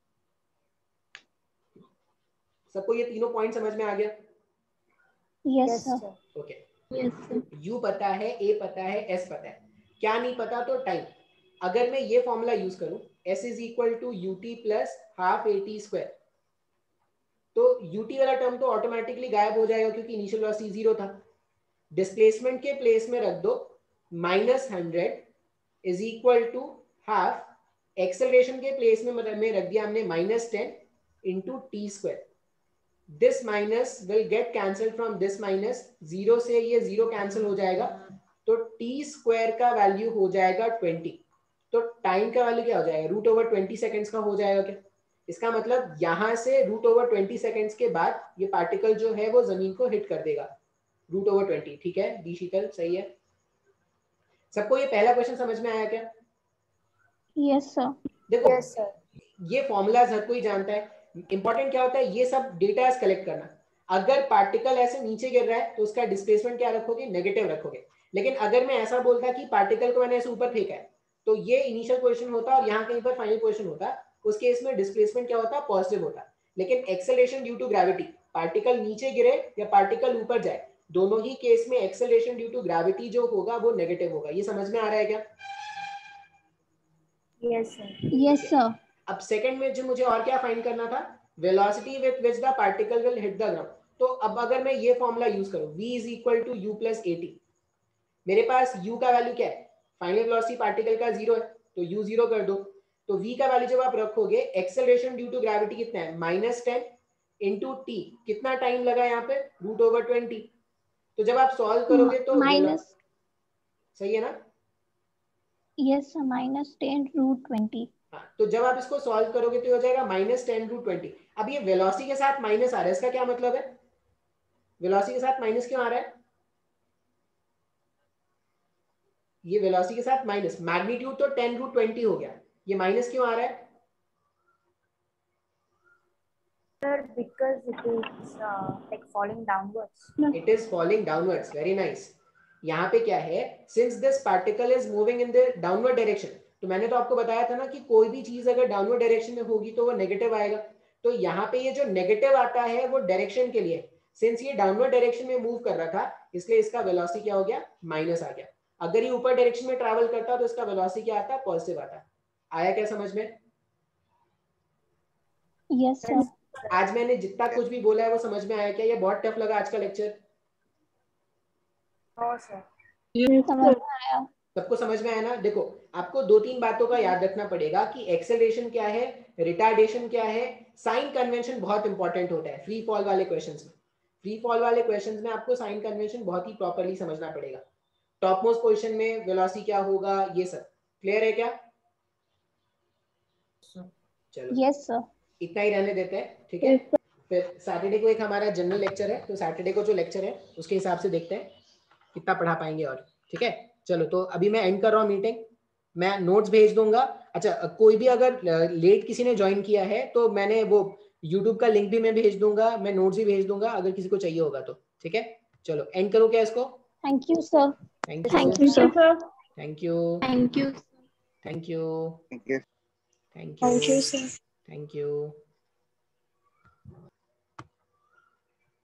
सबको ये तीनों पॉइंट समझ में आ गया? Yes Yes, sir. sir. Okay. Yes sir. U पता है, A पता है, S पता है. क्या नहीं पता? तो टाइम. अगर मैं ये फॉर्मूला यूज करूं, S is equal to ut plus half a t square, तो ut वाला टर्म तो ऑटोमेटिकली गायब हो जाएगा क्योंकि इनिशियल वेलोसिटी जीरो था. डिस्प्लेसमेंट के प्लेस में रख दो minus hundred is equal to half. Acceleration के प्लेस में में रख दिया हमने minus ten into t square. This minus will get cancel from this minus. Zero से ये जीरो कैंसिल हो जाएगा, तो टी स्क्वायर का वैल्यू हो जाएगा ट्वेंटी. तो टाइम का वैल्यू क्या हो जाएगा? रूट ओवर ट्वेंटी सेकेंड्स का हो जाएगा क्या? इसका मतलब यहां से रूट ओवर ट्वेंटी सेकेंड्स के बाद ये पार्टिकल जो है वो जमीन को हिट कर देगा. Root over twenty. ठीक है डी शीतल, सही है. सबको ये पहला क्वेश्चन समझ में आया क्या? Yes sir. देखो, Yes, sir. ये फॉर्मूलाज हर कोई जानता है. इंपॉर्टेंट क्या होता है? ये सब डेटा कलेक्ट करना. अगर पार्टिकल ऐसे नीचे गिर रहा है तो उसका डिस्प्लेसमेंट क्या रखोगे? नेगेटिव रखोगे. लेकिन अगर मैं ऐसा बोलता कि पार्टिकल को मैंने ऐसे ऊपर फेंका है, तो ये इनिशियल पोजीशन होता और यहाँ कहीं पर फाइनल पोजीशन होता. उस केस में डिस्प्लेसमेंट क्या होता? पॉजिटिव होता. लेकिन acceleration due to gravity, particle नीचे गिरे या पार्टिकल ऊपर जाए, दोनों ही केस में एक्सेलरेशन ड्यू टू ग्रेविटी जो होगा वो नेगेटिव होगा. ये समझ में आ रहा है क्या? Yes, sir. Yes sir. अब सेकंड में जो मुझे और क्या फाइंड करना था? Velocity with which the particle will hit the ground. तो अब अगर मैं ये फॉर्मूला यूज करूं, v is equal to u plus a t, मेरे पास u का वैल्यू क्या है? फाइनल वेलोसिटी पार्टिकल का जीरो है, तो u जीरो कर दो. तो v का वैल्यू जब आप रखोगे, एक्सेलरेशन ड्यू टू ग्रेविटी कितना है, माइनस टेन इंटू टी, कितना टाइम लगा यहाँ पे, रूट ओवर ट्वेंटी। तो जब आप सॉल्व करोगे तो माइनस, सही है ना, yes sir, minus ten root twenty. हाँ, तो जब आप इसको सॉल्व करोगे तो हो जाएगा माइनस टेन रूट ट्वेंटी। अब ये वेलोसिटी के साथ माइनस आ रहा है, इसका क्या मतलब है, वेलोसिटी के साथ माइनस क्यों आ रहा है, ये वेलोसिटी के साथ माइनस, मैग्नीट्यूड तो टेन रूट ट्वेंटी हो गया, ये माइनस क्यों आ रहा है, Sir, because it is uh, like falling downwards. It is falling downwards, very nice. यहाँ पे क्या है, since this particle is moving in the downward direction, तो मैंने तो आपको बताया था ना कि कोई भी चीज अगर डाउनवर्ड डायरेक्शन में होगी तो वो नेगेटिव आएगा। तो यहाँ पे ये जो नेगेटिव आता है वो डायरेक्शन के लिए, सिंस ये डाउनवर्ड डायरेक्शन में मूव कर रहा था इसलिए इसका वेलोसिटी क्या हो गया, माइनस आ गया। अगर ये ऊपर डायरेक्शन में ट्रैवल करता तो इसका वेलोसिटी क्या आता, पॉजिटिव आता। आया क्या समझ में? Yes sir. आज मैंने जितना कुछ भी बोला है वो समझ में आया क्या, ये बहुत टफ लगा आज का लेक्चर? No, sir. समझ में आया। सबको समझ में आया ना? देखो आपको दो तीन बातों का याद रखना पड़ेगा कि एक्सेलरेशन क्या है, रिटार्डेशन क्या है, साइन कन्वेंशन बहुत इंपॉर्टेंट होता है फ्री फॉल वाले क्वेश्चंस में। फ्री फॉल वाले क्वेश्चंस में आपको साइन कन्वेंशन बहुत ही प्रॉपर्ली समझना पड़ेगा। टॉप मोस्ट पोजीशन में वेलोसिटी क्या होगा, ये सब क्लियर है क्या? चलो यस सर। इतना ही रहने देते हैं, ठीक है। फिर सैटरडे को एक हमारा जनरल लेक्चर है, तो सैटरडे को जो लेक्चर है उसके हिसाब से देखते हैं कितना पढ़ा पाएंगे और, ठीक है। चलो तो अभी मैं एंड कर रहा हूँ मीटिंग, मैं नोट्स भेज दूंगा। अच्छा कोई भी अगर लेट किसी ने ज्वाइन किया है तो मैंने वो यूट्यूब का लिंक भी मैं भेज दूंगा, मैं नोट्स भी भेज दूंगा अगर किसी को चाहिए होगा तो, ठीक है। चलो एंड करो क्या इसको? Thank you sir. Thank you thank you sir. Thank you thank you. Thank you Thank you. Thank thank you you sir. Thank you.